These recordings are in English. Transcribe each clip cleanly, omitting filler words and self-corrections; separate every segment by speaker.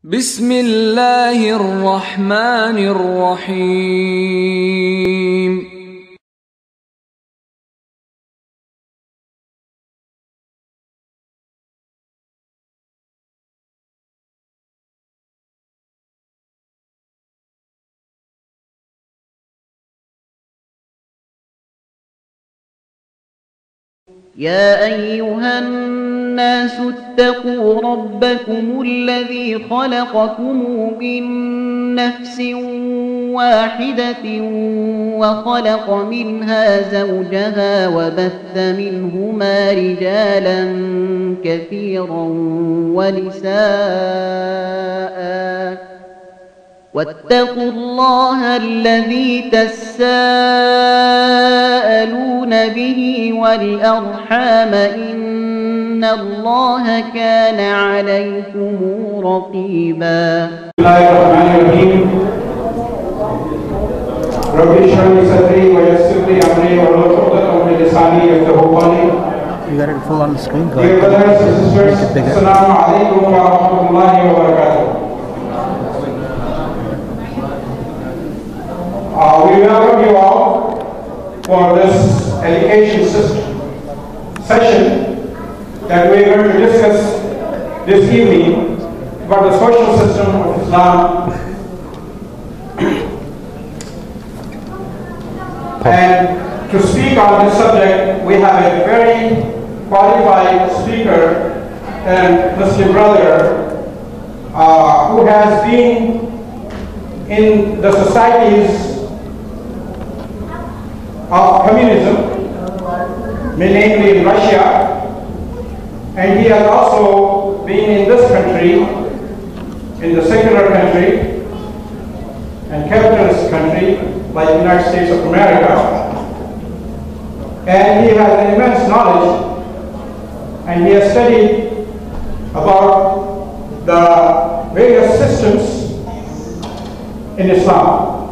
Speaker 1: بسم الله الرحمن الرحيم
Speaker 2: يا أيها الناس اتقوا ربكم الذي خلقكم من نفس واحدة وخلق منها زوجها وبث منهما رجالا كثيرا ونساء واتقوا الله الذي تساءلون به والأرحام إن الله كان عليكم رقيبا.
Speaker 3: بسم الله الرحمن الرحيم. رب اشرح لي صدري ويسر لي أمري واحلل عقدة من لساني يفقهوا قولي.
Speaker 4: You got it full on the screen. Go
Speaker 3: Dear
Speaker 4: ahead.
Speaker 3: brothers and sisters, Assalamu alaikum wa rahmatullahi wa barakatuh. We welcome you all for this education session that we are going to discuss this evening about the social system of Islam. And to speak on this subject, we have a very qualified speaker and Muslim brother who has been in the societies of communism, namely in Russia, and he has also been in this country, in the secular country and capitalist country like the United States of America, and he has an immense knowledge, and he has studied about the various systems in Islam.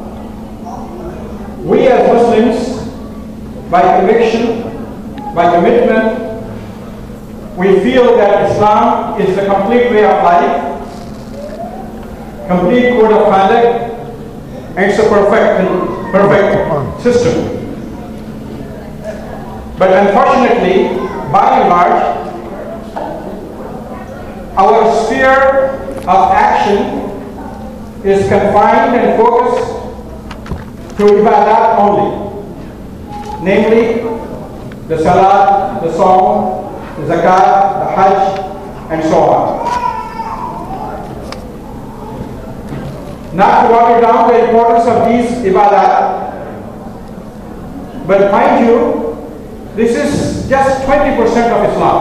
Speaker 3: We as Muslims, by conviction, by commitment, we feel that Islam is the complete way of life, complete code of conduct, and it's a perfect system. But unfortunately, by and large, our sphere of action is confined and focused to ibadat only. Namely, the salat, the sawm, the zakat, the hajj, and so on. Not to water down the importance of these ibadat, but mind you, this is just 20% of Islam.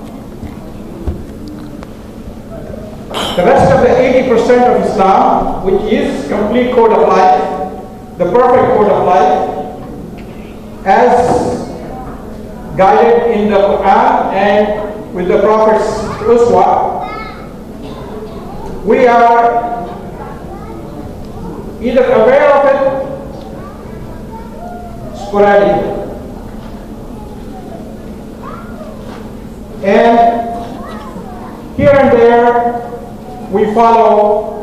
Speaker 3: The rest of the 80% of Islam, which is complete code of life, the perfect code of life, as guided in the Quran and with the Prophet's uswa, we are either aware of it sporadically, and here and there we follow,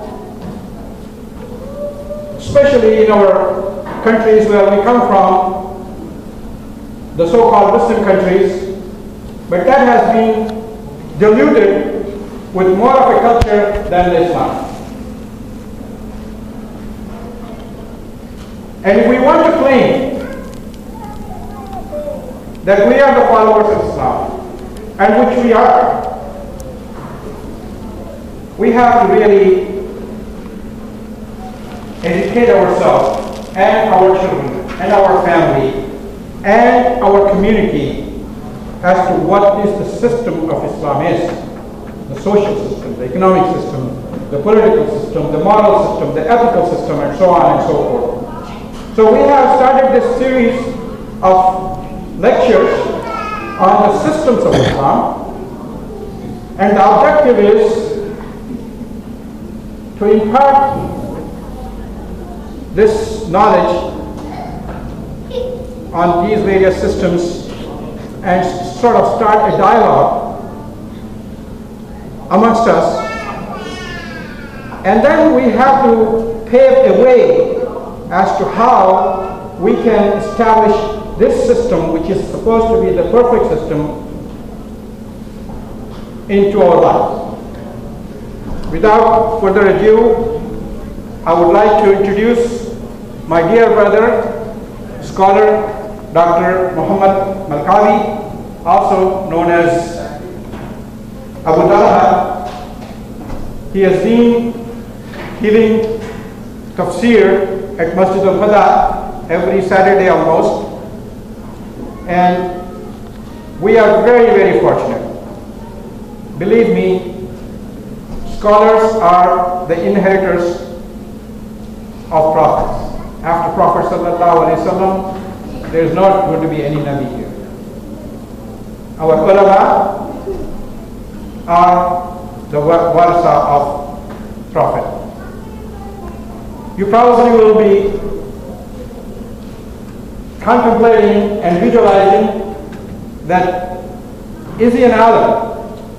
Speaker 3: especially in our countries where we come from, the so-called Muslim countries, but that has been diluted with more of a culture than Islam. And if we want to claim that we are the followers of Islam, and which we are, we have to really educate ourselves and our children and our family and our community as to what is the system of Islam is. The social system, the economic system, the political system, the moral system, the ethical system, and so on and so forth. So we have started this series of lectures on the systems of Islam, and the objective is to impart this knowledge on these various systems and sort of start a dialogue amongst us And then we have to pave a way as to how we can establish this system, which is supposed to be the perfect system, into our lives. Without further ado, I would like to introduce my dear brother, scholar Dr. Malkawi, also known as Abu Talha. He has been giving tafsir at Masjid al-Fada every Saturday almost, and we are very, very fortunate. Believe me, scholars are the inheritors of prophets. After Prophet sallallahu alaihi wasallam, there is not going to be any Nabi here. Our ulama are the warasa of Prophet. You probably will be contemplating and visualizing that is he an alim?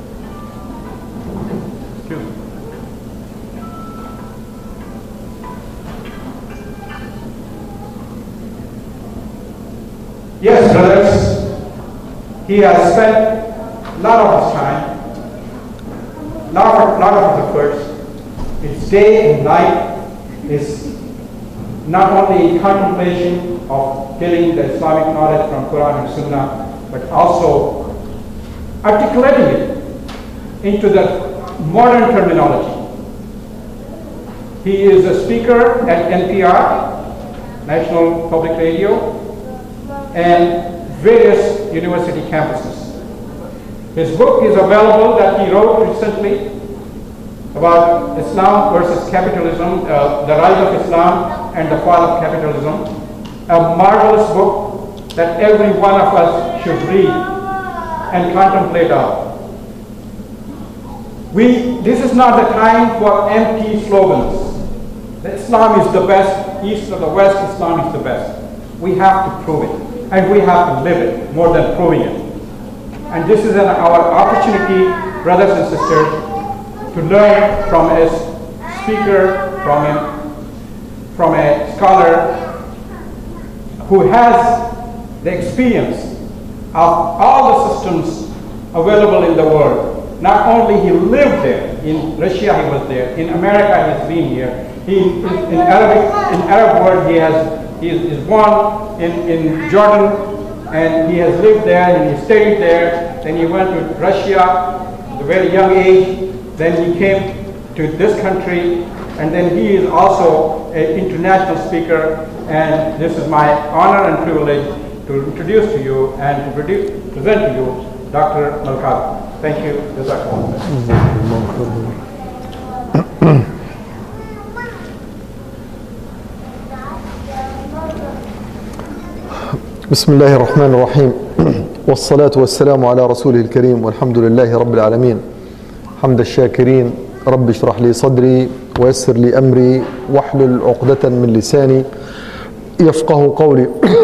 Speaker 3: Yes, brothers, he has spent a lot of his time, lot of his efforts. His day and night is not only contemplation of getting the Islamic knowledge from Quran and Sunnah, but also articulating it into the modern terminology. He is a speaker at NPR, National Public Radio, and various university campuses. His book is available that he wrote recently about Islam versus capitalism, the rise of Islam and the fall of capitalism. A marvelous book that every one of us should read and contemplate on. This is not the time for empty slogans. That Islam is the best, east or the west, Islam is the best. We have to prove it. And we have to live it more than proving it. And this is our opportunity, brothers and sisters, to learn from a speaker, from a scholar who has the experience of all the systems available in the world. Not only he lived there, in Russia he was there, in America he has been here, in Arab world he is born in Jordan, and he has lived there and he stayed there. Then he went to Russia at a very young age. Then he came to this country, and then he is also an international speaker. And this is my honor and privilege to introduce to you and to present to you Dr. Malkawi. Thank you.
Speaker 5: بسم الله الرحمن الرحيم والصلاة والسلام على رسوله الكريم والحمد لله رب العالمين حمد الشاكرين رب اشرح لي صدري ويسر لي أمري واحلل عقدة من لساني يفقه قولي.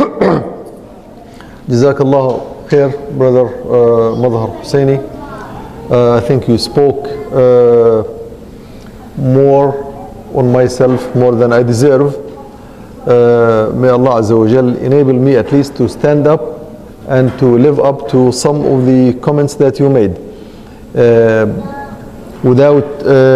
Speaker 5: جزاك الله خير, brother Madhar Husseini. I think you spoke more on myself more than I deserve. May Allah Azza wa Jal enable me at least to stand up and to live up to some of the comments that you made. Without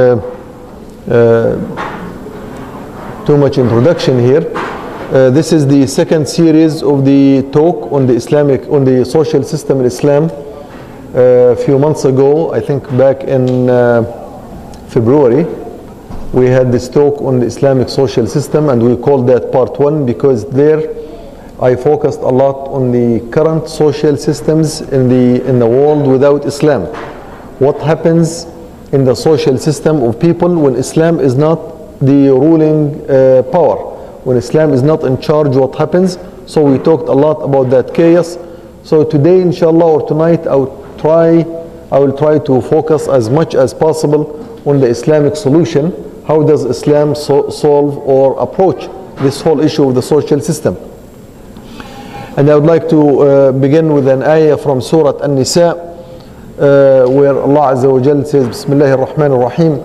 Speaker 5: too much introduction here, this is the second series of the talk on the social system in Islam. A few months ago, I think back in February, we had this talk on the Islamic social system, and we called that part 1 because there I focused a lot on the current social systems in the world without Islam. What happens in the social system of people when Islam is not the ruling power, when Islam is not in charge, what happens? So we talked a lot about that chaos. So today, inshallah, or tonight, I will try to focus as much as possible on the Islamic solution. How does Islam solve or approach this whole issue of the social system? And I would like to begin with an ayah from Surah An-Nisa, where Allah Azza wa Jal says, Bismillahir Rahmanir Rahim,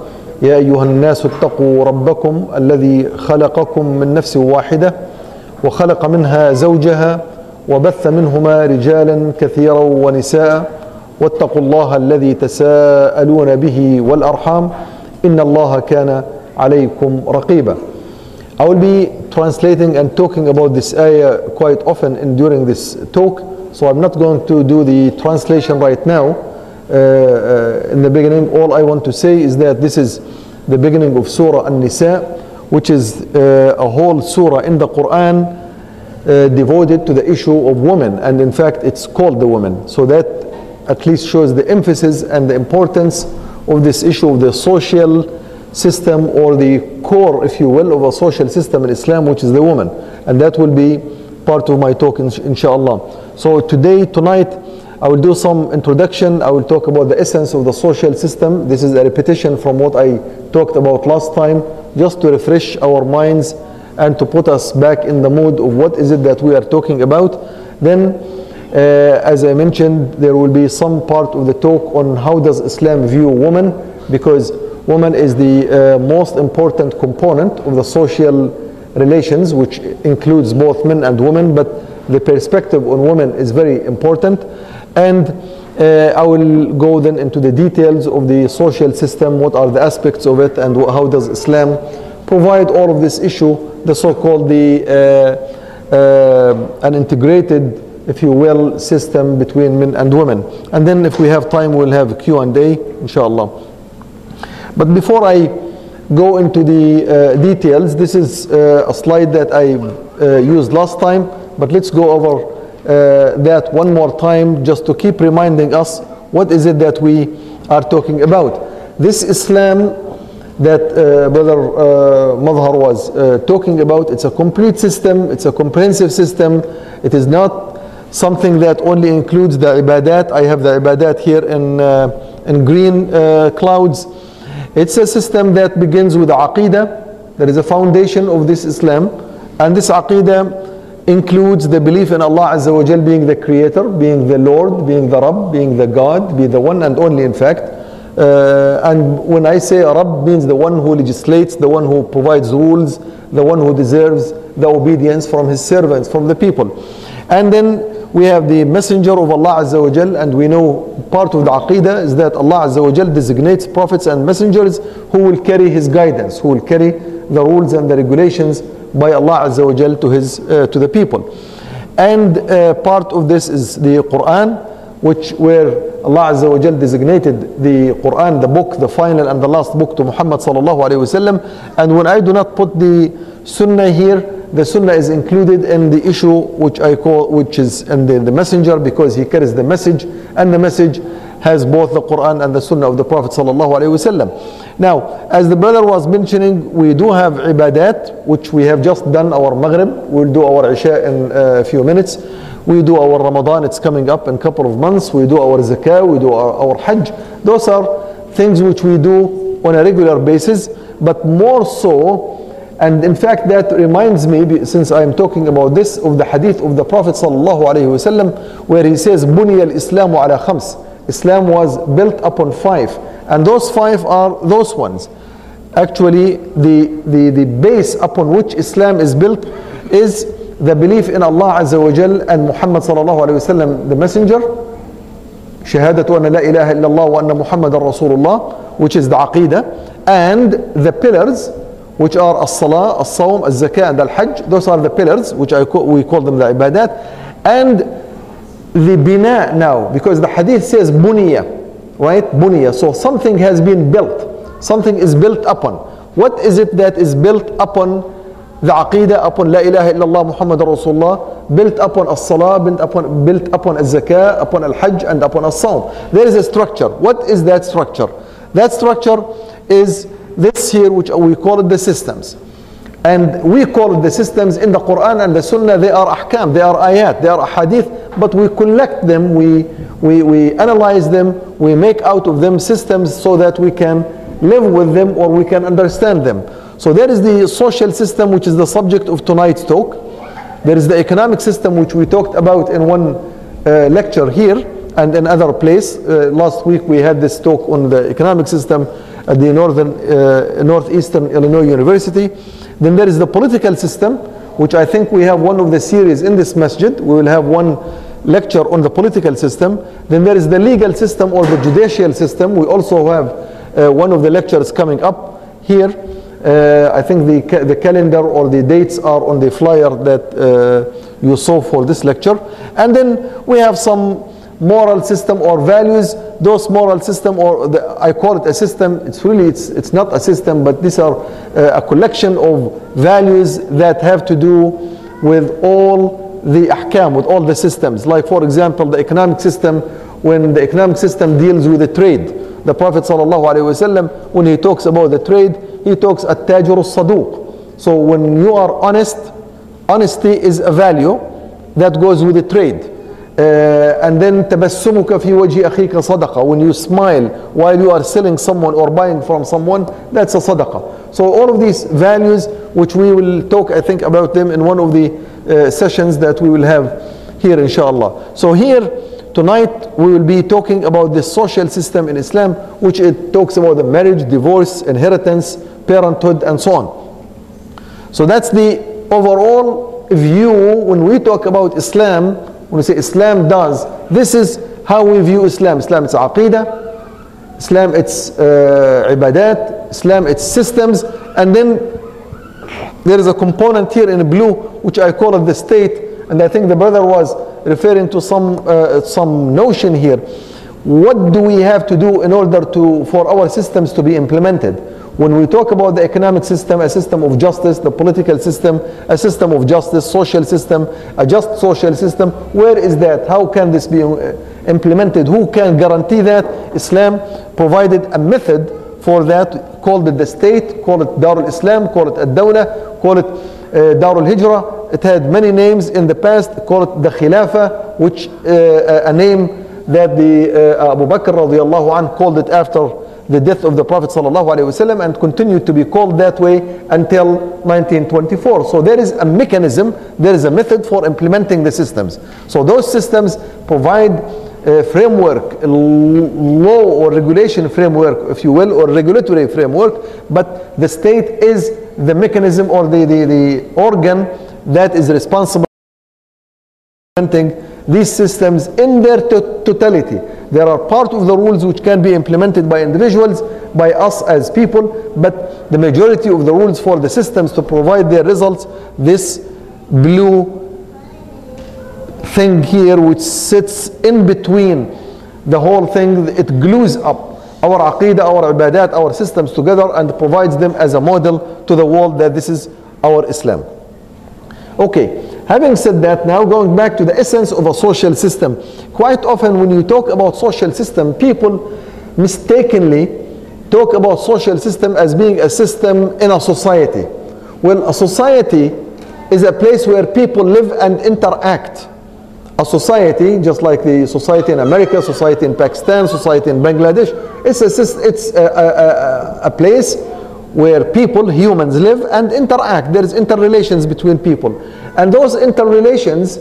Speaker 5: يا أيها الناس اتقوا ربكم الذي خلقكم من نفس واحدة وخلق منها زوجها وبث منهما رجالا كثيرا ونساء واتقوا الله الذي تساءلون به والأرحام إن الله كان عليكم رقيبا. I will be translating and talking about this ayah quite often during this talk, so I'm not going to do the translation right now. In the beginning, all I want to say is that this is the beginning of Surah An-Nisa, which is a whole surah in the Quran devoted to the issue of women, and in fact it's called the women. So that at least shows the emphasis and the importance of this issue of the social system, or the core, if you will, of a social system in Islam, which is the woman. And that will be part of my talk, inshallah. So tonight, I will do some introduction. I will talk about the essence of the social system. This is a repetition from what I talked about last time, just to refresh our minds and to put us back in the mood of what is it that we are talking about. Then, as I mentioned, there will be some part of the talk on how does Islam view women, because woman is the most important component of the social relations, which includes both men and women, but the perspective on women is very important. And I will go then into the details of the social system, what are the aspects of it, and how does Islam provide all of this issue, the so-called an integrated, if you will, system between men and women. And then if we have time, we'll have Q&A, inshallah. But before I go into the details, this is a slide that I used last time, but let's go over that one more time just to keep reminding us what is it that we are talking about. This Islam that Brother Madhar was talking about, it's a complete system, it's a comprehensive system. It is not something that only includes the ibadat. I have the ibadat here in green clouds. It's a system that begins with the aqidah. There is a foundation of this Islam, and this aqidah includes the belief in Allah Azza wa Jal being the creator, being the Lord, being the Rabb, being the God, be the one and only in fact. And when I say Rabb, means the one who legislates, the one who provides rules, the one who deserves the obedience from his servants, from the people. And then we have the messenger of Allah Azza wa Jal, and we know part of the aqidah is that Allah Azza wa Jal designates prophets and messengers who will carry his guidance, who will carry the rules and the regulations by Allah Azza wa Jal to the people. And part of this is the Quran, where Allah Azza wa Jal designated the Quran, the book, the final and the last book, to Muhammad sallallahu alayhi wa sallam. And when I do not put the Sunnah here, the Sunnah is included in the issue which is in the messenger, because he carries the message, and the message has both the Quran and the Sunnah of the Prophet sallallahu alaihi wasallam. Now, as the brother was mentioning, we do have ibadat, which we have just done our Maghrib. We'll do our Isha in a few minutes. We do our Ramadan, it's coming up in a couple of months. We do our Zakah, we do our Hajj. Those are things which we do on a regular basis, but more so. And in fact, that reminds me, since I am talking about this, of the hadith of the Prophet sallallahu alaihi wasallam, where he says, "Buniya al-Islamu ala khams." Islam was built upon 5, and those 5 are those ones. Actually, the base upon which Islam is built is the belief in Allah Azza wa Jal and Muhammad sallallahu alaihi wasallam, the messenger. Shahadatu anna la ilaha illallah wa anna Muhammadan Rasulullah, which is the aqidah, and the pillars, which are as-salah, as-sawm, as-zakah, and al-hajj. Those are the pillars, which we call them the ibadat. And the bina now, because the hadith says buniya, right? Buniya. So something has been built. Something is built upon. What is it that is built upon the aqidah, upon la ilaha illallah Muhammad Rasulullah, built upon as-salah, built upon az-zakah, upon al-hajj, and upon as-sawm? There is a structure. What is that structure? That structure is this here, which we call it the systems. And we call it the systems in the Quran and the Sunnah. They are ahkam, they are ayat, they are hadith, but we collect them, we analyze them, we make out of them systems so that we can live with them or we can understand them. So there is the social system, which is the subject of tonight's talk. There is the economic system, which we talked about in one lecture here and in other place. Last week we had this talk on the economic system, at the Northeastern Illinois University. Then there is the political system, which I think we have one of the series in this masjid. We will have one lecture on the political system. Then there is the legal system or the judicial system. We also have one of the lectures coming up here. I think the calendar or the dates are on the flyer that you saw for this lecture. And then we have some moral system or values. Those moral system, or I call it a system, it's not a system, but these are a collection of values that have to do with all the ahkam, with all the systems. Like for example, the economic system, when the economic system deals with the trade, the Prophet ﷺ, when he talks about the trade, he talks at-tajir as-saduq. So when you are honest, honesty is a value that goes with the trade. And then tabassumuka fi wajhi akhika sadaqa. When you smile while you are selling someone or buying from someone, that's a sadaqah. So all of these values, which we will talk, I think, about them in one of the sessions that we will have here, inshallah. So here tonight we will be talking about the social system in Islam, which it talks about the marriage, divorce, inheritance, parenthood, and so on. So that's the overall view when we talk about Islam. When we say Islam does, this is how we view Islam. Islam, it's aqidah. Islam, it's ibadat. Islam, it's systems. And then there is a component here in blue, which I call it the state. And I think the brother was referring to some notion here. What do we have to do in order for our systems to be implemented? When we talk about the economic system, a system of justice, the political system, a system of justice, social system, a just social system, where is that? How can this be implemented? Who can guarantee that? Islam provided a method for that, called it the state, call it Darul Islam, call it Ad-Dawla, call it Darul Hijrah. It had many names in the past, call it the Khilafah, which a name that the Abu Bakr radiallahu anh called it after the death of the Prophet ﷺ, and continued to be called that way until 1924. So there is a mechanism, there is a method for implementing the systems. So those systems provide a framework, a law or regulation framework, if you will, or regulatory framework, but the state is the mechanism or the organ that is responsible for implementing these systems in their totality. There are part of the rules which can be implemented by individuals, by us as people, but the majority of the rules for the systems to provide their results, this blue thing here which sits in between the whole thing, it glues up our aqidah, our ibadat, our systems together and provides them as a model to the world that this is our Islam. Okay. Having said that, now going back to the essence of a social system. Quite often when you talk about social system, people mistakenly talk about social system as being a system in a society. Well, a society is a place where people live and interact. A society, just like the society in America, society in Pakistan, society in Bangladesh, it's a place where people, humans, live and interact. There is interrelations between people. And those interrelations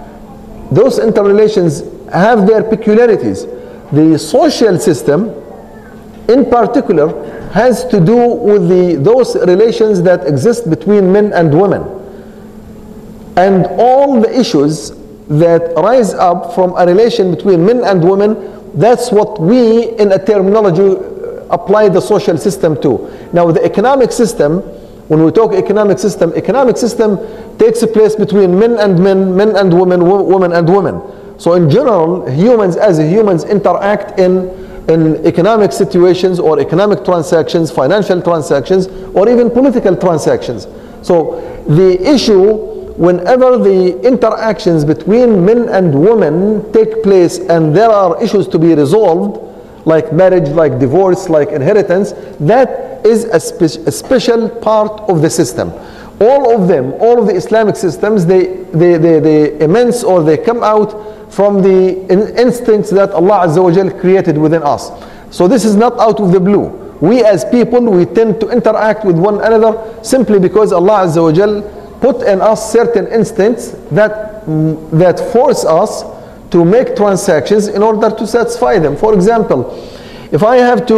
Speaker 5: have their peculiarities. The social system, in particular, has to do with those relations that exist between men and women. And all the issues that rise up from a relation between men and women, that's what we, in a terminology, apply the social system to. Now the economic system, when we talk economic system takes place between men and men, men and women, women and women. So in general, humans as humans interact in economic situations or economic transactions, financial transactions, or even political transactions. So the issue, whenever the interactions between men and women take place and there are issues to be resolved, like marriage, like divorce, like inheritance, that is a special part of the system. All of them, all of the Islamic systems, they emince or they come out from the instincts that Allah Azza wa Jal created within us. So this is not out of the blue. We as people, we tend to interact with one another simply because Allah Azza wa Jal put in us certain instincts that force us to make transactions in order to satisfy them. For example, if I have to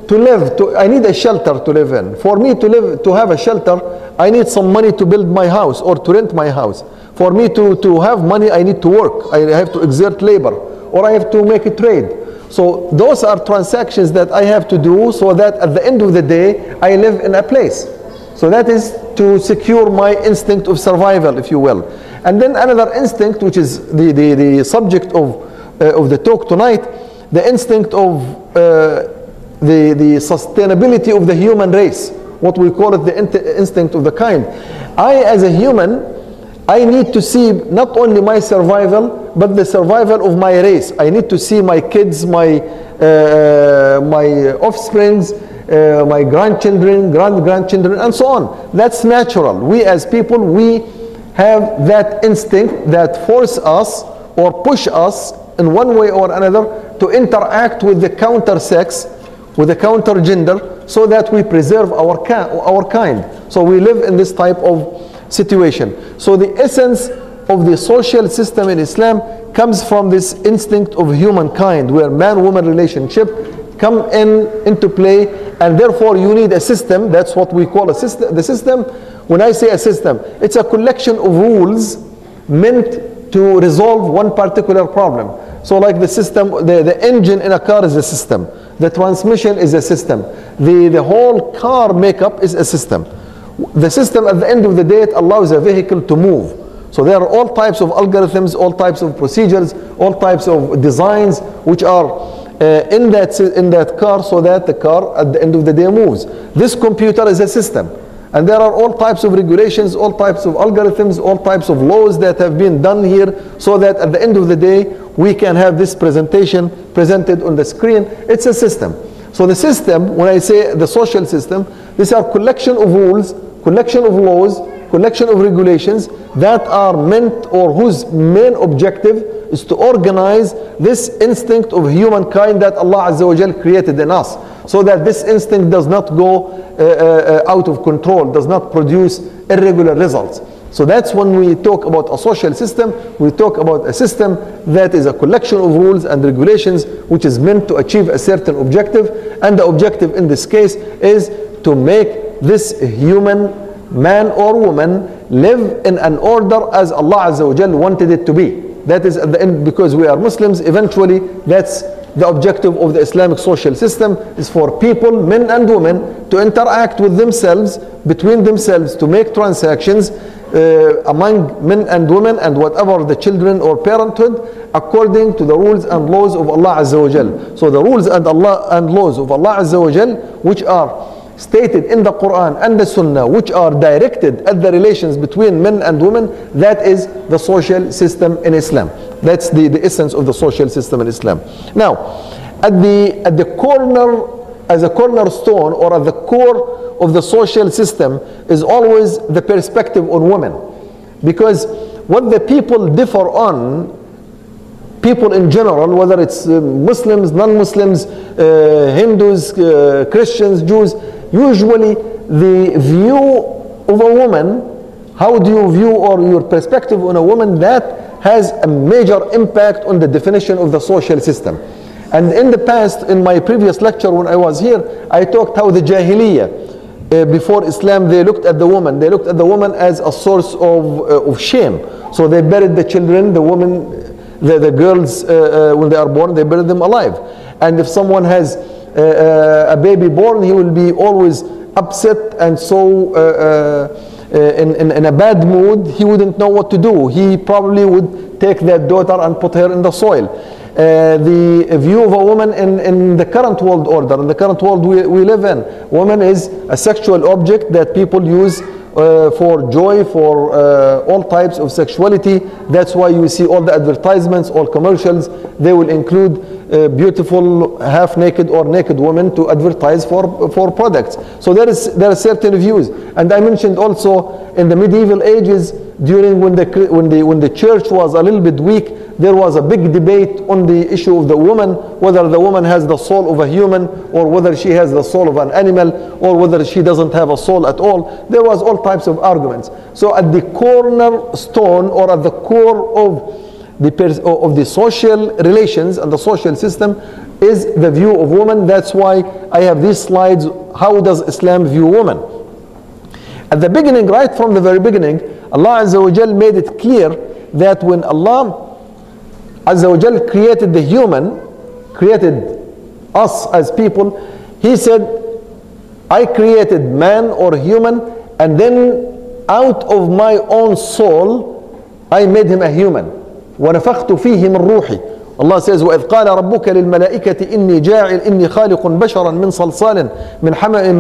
Speaker 5: to live, I need a shelter to live in. For me to have a shelter, I need some money to build my house or to rent my house. For me to have money, I need to work. I have to exert labor, or I have to make a trade. So those are transactions that I have to do so that at the end of the day, I live in a place. So that is to secure my instinct of survival, if you will. And then another instinct, which is the subject of the talk tonight, the instinct of the sustainability of the human race, what we call it the instinct of the kind. I, as a human, I need to see not only my survival, but the survival of my race. I need to see my kids, my offsprings, my grandchildren, grandchildren, and so on. That's natural. We as people, we have that instinct that force us or push us in one way or another to interact with the counter sex, with the counter gender, so that we preserve our kind. So we live in this type of situation. So the essence of the social system in Islam comes from this instinct of humankind, where man-woman relationship come into play, and therefore you need a system. That's what we call a system. The system, when I say a system, it's a collection of rules meant to resolve one particular problem. So like the system, the engine in a car is a system. The transmission is a system. The whole car makeup is a system. The system, at the end of the day, it allows a vehicle to move. So there are all types of algorithms, all types of procedures, all types of designs which are in that car, so that the car at the end of the day moves. This computer is a system. And there are all types of regulations, all types of algorithms, all types of laws that have been done here, so that at the end of the day, we can have this presentation presented on the screen. It's a system. So the system, when I say the social system, these are collection of rules, collection of laws, collection of regulations that are meant, or whose main objective is to organize this instinct of humankind that Allah Azza wa Jal created in us, so that this instinct does not go out of control, does not produce irregular results. So that's when we talk about a social system, we talk about a system that is a collection of rules and regulations which is meant to achieve a certain objective, and the objective in this case is to make this human man or woman live in an order as Allah Azza wa Jal wanted it to be. That is at the end, because we are Muslims, eventually that's the objective of the Islamic social system, is for people, men and women, to interact with themselves, between themselves, to make transactions among men and women and whatever the children or parenthood, according to the rules and laws of Allah Azza wa Jal. So the rules and laws of Allah Azza wa Jal, which are stated in the Quran and the Sunnah, which are directed at the relations between men and women, that is the social system in Islam. That's the essence of the social system in Islam. Now, at the corner, as a cornerstone, or at the core of the social system, is always the perspective on women. Because what the people differ on, people in general, whether it's Muslims, non-Muslims, Hindus, Christians, Jews, usually the view of a woman, how do you view, or your perspective on a woman, that has a major impact on the definition of the social system. And in the past, in my previous lecture when I was here, I talked how the Jahiliyyah, before Islam, they looked at the woman. They looked at the woman as a source of shame. So they buried the children, the women, the girls, when they are born, they bury them alive. And if someone has a baby born, he will be always upset and so in a bad mood. He wouldn't know what to do. He probably would take that daughter and put her in the soil. The view of a woman in the current world order, in the current world we live in, woman is a sexual object that people use for joy, for all types of sexuality. That's why you see all the advertisements, all commercials, they will include beautiful half-naked or naked women to advertise for products. So there are certain views. And I mentioned also in the medieval ages, during when the church was a little bit weak, there was a big debate on the issue of the woman, whether the woman has the soul of a human, or whether she has the soul of an animal, or whether she doesn't have a soul at all. There was all types of arguments. So at the cornerstone, or at the core of of the social relations and the social system is the view of woman. That's why I have these slides. How does Islam view woman? At the beginning, right from the very beginning, Allah Azza wa Jal made it clear that when Allah Azza wa Jal created the human, created us as people, He said, I created man or human, and then out of my own soul, I made him a human. وَنَفَخْتُ فِيهِ مِنْ رُوحِي. Allah says, وَإِذْ قَالَ رَبُّكَ لِلْمَلَائِكَةِ إِنِّي جَاعِلْ إِنِّي خَالِقٌ بَشَرًا مِنْ صَلْصَالٍ مِنْ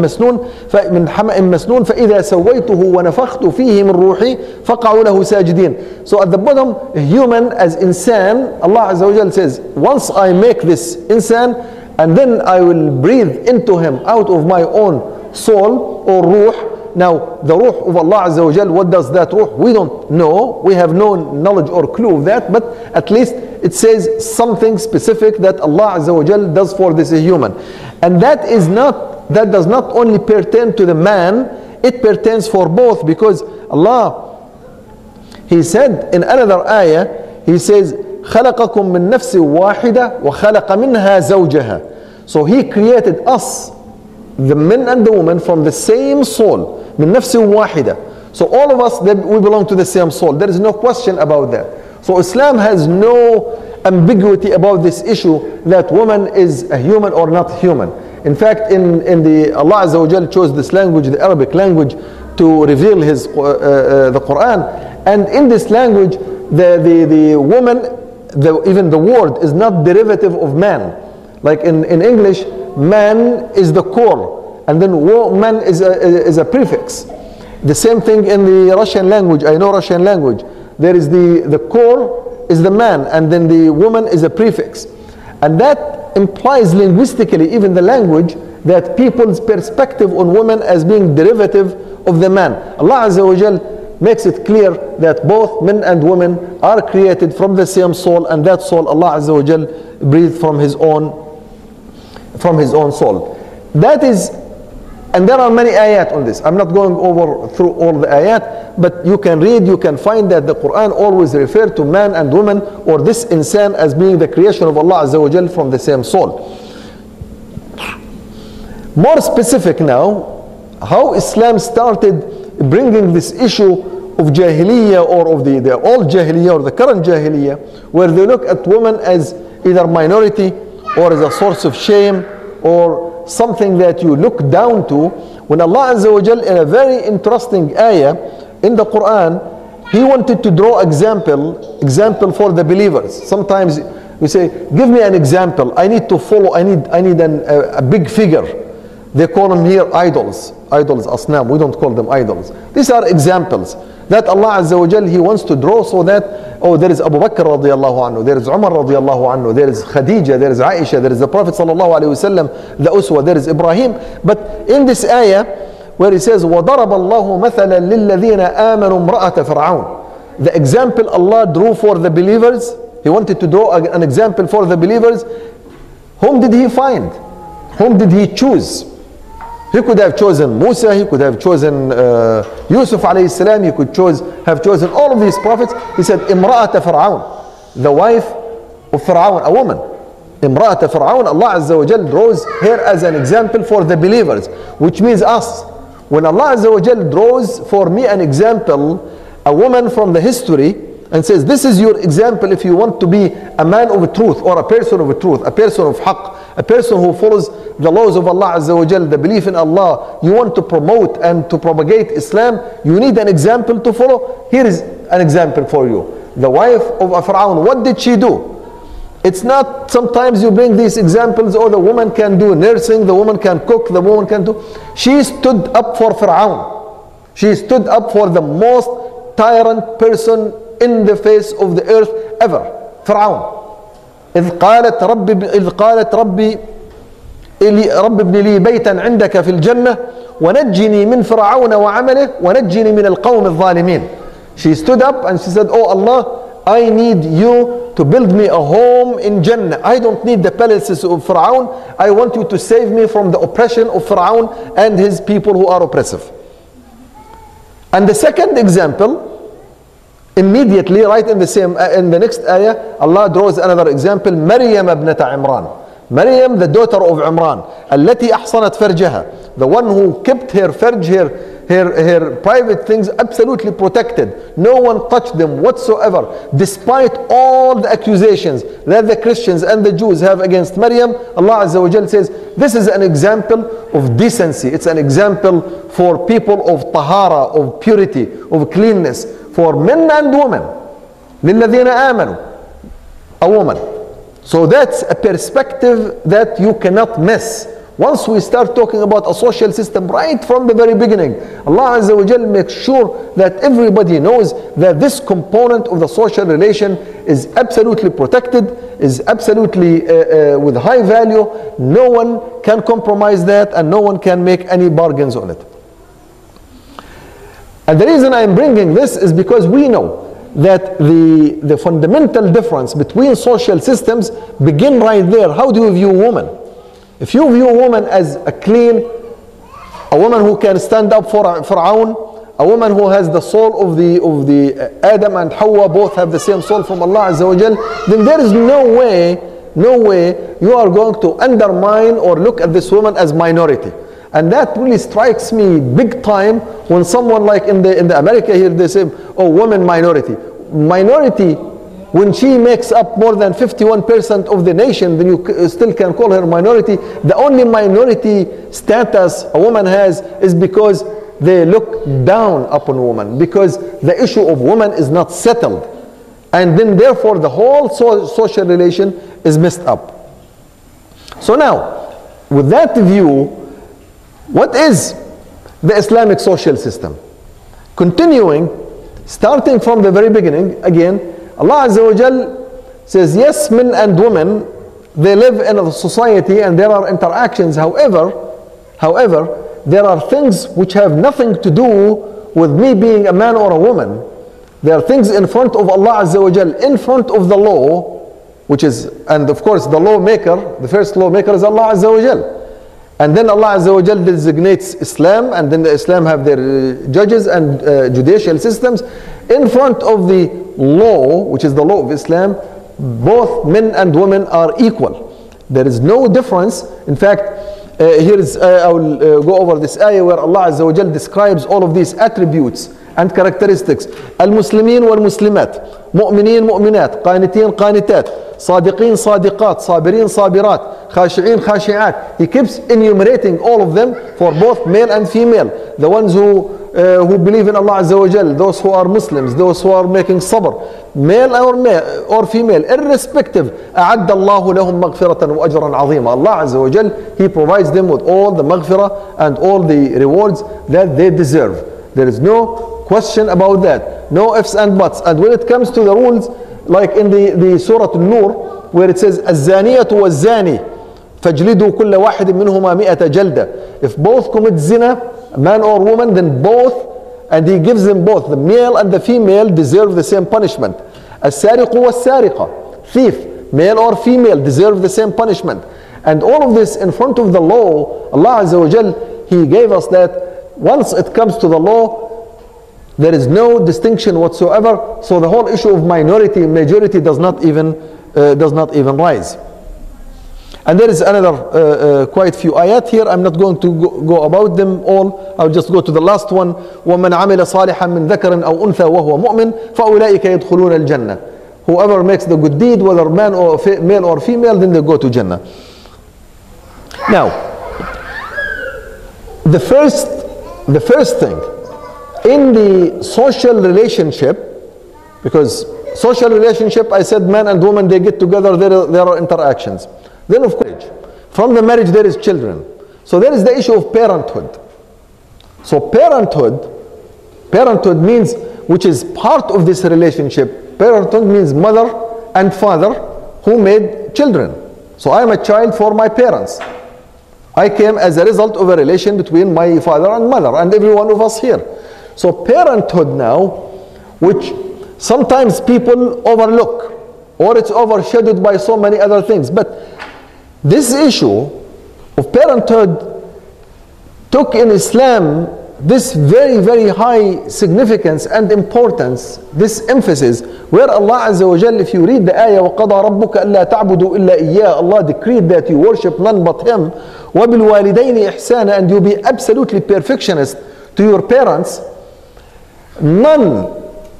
Speaker 5: حَمَإٍ مَسْنُونٍ فَإِذَا سَوَّيْتُهُ وَنَفَخْتُ فِيهِ مِنْ رُوحِي فَقَعُوا لَهُ سَاجِدِينَ. So at the bottom, human as insan, Allah Azza wa Jal says, once I make this insan, and then I will breathe into him out of my own soul or ruh. Now, the ruh of Allah Azza wa Jal, what does that ruh? We don't know. We have no knowledge or clue of that, but at least it says something specific that Allah Azza wa Jal does for this human. And that does not only pertain to the man, it pertains for both, because Allah, He said in another ayah, He says, خَلَقَكُم مِّن نَفْسٍ وَاحِدَةٍ وَخَلَقَ مِنْهَا زَوْجَهَا. So He created us, the men and the women, from the same soul. من نفس واحدة. So all of us, we belong to the same soul. There is no question about that. So Islam has no ambiguity about this issue that woman is a human or not human. In fact, in the Allah Azza wa Jal chose this language, the Arabic language, to reveal the Quran. And in this language, the woman, even the word is not derivative of man. Like in English, man is the core, and then woman is a prefix. The same thing in the Russian language. I know Russian language. There is the core is the man, and then the woman is a prefix. And that implies linguistically, even the language, that people's perspective on women as being derivative of the man. Allah Azza wa Jal makes it clear that both men and women are created from the same soul, and that soul Allah Azza wa Jal breathed from His own soul. That is, and there are many ayat on this. I'm not going through all the ayat, but you can read, you can find that the Quran always refers to man and woman, or this insan, as being the creation of Allah Azza wa Jal from the same soul. More specific now, how Islam started bringing this issue of Jahiliyyah, or of the old Jahiliyyah or the current Jahiliyyah, where they look at women as either minority or as a source of shame or something that you look down to. When Allah Azza wa Jal, in a very interesting ayah in the Quran, He wanted to draw example for the believers. Sometimes we say, give me an example. I need to follow, I need a big figure. They call them here idols. Idols, asnam. We don't call them idols. These are examples that Allah Azza wa Jal, He wants to draw, so that, oh, there is Abu Bakr radiallahu anhu, there is Umar radiallahu anhu, there is Khadija, there is Aisha, there is the Prophet sallallahu alayhi wasallam, the Uswa, there is Ibrahim. But in this ayah, where He says, وَضَرَبَ اللَّهُ مَثَلًا لِلَّذِينَ آمَنُوا امْرَأَةَ فِرْعَوْنَ. The example Allah drew for the believers, He wanted to draw an example for the believers. Whom did He find? Whom did He choose? He could have chosen Musa, He could have chosen Yusuf alayhi salam, He could have chosen all of these prophets. He said, Imra'ata Fir'aun, the wife of Fir'aun, a woman. Imra'ata Fir'aun, Allah Azza wa Jal draws here as an example for the believers, which means us. When Allah Azza wa Jal draws for me an example, a woman from the history, and says, this is your example if you want to be a man of truth, or a person of truth, a person of haqq, a person who follows the laws of Allah Azza wa Jal, the belief in Allah, you want to promote and to propagate Islam, you need an example to follow. Here is an example for you. The wife of a Fir'aun, what did she do? It's not sometimes you bring these examples, oh, the woman can do nursing, the woman can cook, the woman can do. She stood up for Fir'aun. She stood up for the most tyrant person in the face of the earth ever, Fir'aun. إذ قالت ربي ابن لي بيتا عندك في الجنة ونجني من فرعون وعمله ونجني من القوم الظالمين. She stood up and she said, oh Allah, I need you to build me a home in Jannah. I don't need the palaces of Fir'aun. I want you to save me from the oppression of Fir'aun and his people who are oppressive. And the second example Immediately, right in the next ayah, Allah draws another example. Maryam ibnata Imran. Maryam, the daughter of Imran. التي أحصنت فرجها. The one who kept her farj, her private things absolutely protected. No one touched them whatsoever. Despite all the accusations that the Christians and the Jews have against Maryam, Allah Azza wa Jal says, this is an example of decency. It's an example for people of tahara, of purity, of cleanness, for men and women. لِلَّذِينَ آمَنُوا. A woman. So that's a perspective that you cannot miss. Once we start talking about a social system right from the very beginning, Allah Azza wa Jal makes sure that everybody knows that this component of the social relation is absolutely protected, is absolutely with high value. No one can compromise that, and no one can make any bargains on it. And the reason I'm bringing this is because we know that the fundamental difference between social systems begin right there. How do you view woman? If you view a woman as a clean, a woman who can stand up for Fir'aun, a woman who has the soul of the Adam and Hawa, both have the same soul from Allah Azza wa Jal, then there is no way you are going to undermine or look at this woman as minority. And that really strikes me big time when someone like in the America here, they say, oh, woman minority. Minority, when she makes up more than 51% of the nation, then you still can call her minority. The only minority status a woman has is because they look down upon woman, because the issue of woman is not settled. And then therefore the whole social relation is messed up. So now, with that view, what is the Islamic social system? Continuing, starting from the very beginning, again, Allah Azza wa Jal says, yes, men and women, they live in a society and there are interactions. However, there are things which have nothing to do with me being a man or a woman. There are things in front of Allah Azza wa Jal, in front of the law, which is, and of course the lawmaker, the first lawmaker is Allah Azza wa Jal. And then Allah Azza wa Jal designates Islam, and then the Islam have their judges and judicial systems. In front of the law, which is the law of Islam, both men and women are equal. There is no difference. In fact, I will go over this ayah where Allah Azza wa Jal describes all of these attributes and characteristics. Al-Muslimin wal-Muslimat, Mu'minin mu'minat, Qanitin qanitat, Sadiqin sadiqat, Sabirin sabirat, Khashi'in khashi'at. He keeps enumerating all of them for both male and female. The ones who believe in Allah Azza wa Jal, those who are Muslims, those who are making sabr, male or female, irrespective. أَعَدَّ اللَّهُ لَهُمْ مَغْفِرَةً وَأَجْرًا عَظِيمًا. Allah Azza wa Jal, He provides them with all the maghfirah and all the rewards that they deserve. There is no question about that. No ifs and buts. And when it comes to the rules, like in the Surah An-Nur, where it says, الزَّانِيَةُ وَالزَّانِي فَاجْلِدُوا كُلَّ وَاحِدٍ مِّنْهُمَا مِئَةَ جَلْدَةٍ. If both commit zina, man or woman, then both, and he gives them both, the male and the female deserve the same punishment. السارق والسارقة, thief, male or female, deserve the same punishment. And all of this in front of the law, Allah Azza wa Jal, He gave us that once it comes to the law, there is no distinction whatsoever. So the whole issue of minority, majority does not even rise. And there is another quite few ayat here. I'm not going to go about them all. I'll just go to the last one. وَمَنْ عَمِلَ صَالِحًا مِنْ ذَكَرٍ أَوْ أُنْثَى وَهُوَ مُؤْمِنٌ فَأُولَٰئِكَ يَدْخُلُونَ الْجَنَّةِ. Whoever makes the good deed, whether man or male or female, then they go to Jannah. Now, the first thing in the social relationship, because social relationship, I said man and woman, they get together, there are interactions. Then of course, from the marriage there is children. So there is the issue of parenthood. So parenthood means, which is part of this relationship. Parenthood means mother and father who made children. So I am a child for my parents. I came as a result of a relation between my father and mother, and every one of us here. So parenthood now, which sometimes people overlook, or it's overshadowed by so many other things. But this issue of parenthood took in Islam this very, very high significance and importance, this emphasis, where Allah Azza wa Jal, if you read the ayah, وَقَضَى رَبُّكَ أَلَّا تَعْبُدُوا إِلَّا إِيَّاهُ, Allah decreed that you worship none but Him, وَبِالْوَالِدَيْنِ إِحْسَانًا, and you be absolutely perfectionist to your parents. None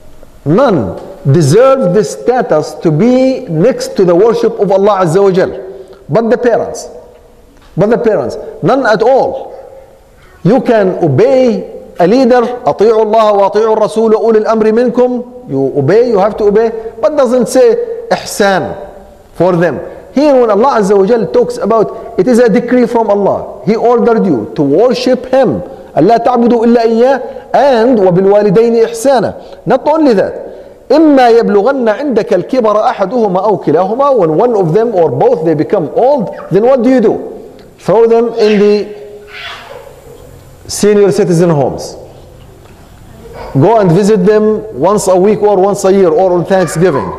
Speaker 5: deserve this status to be next to the worship of Allah Azza wa Jal, but the parents. None at all. You can obey a leader, أطيعوا الله وأطيعوا الرسول وأولي الأمر منكم. You obey, you have to obey, but doesn't say ihsan for them. Here when Allah Azza wa Jal talks about, it is a decree from Allah. He ordered you to worship Him. ألا تعبدوا إلا إياه, and وبالوالدين إحسانا. Not only that, إما يبلغن عندك الكبر أحدهما أو كلاهما, when one of them or both they become old, then what do? Throw them in the senior citizen homes. Go and visit them once a week or once a year or on Thanksgiving.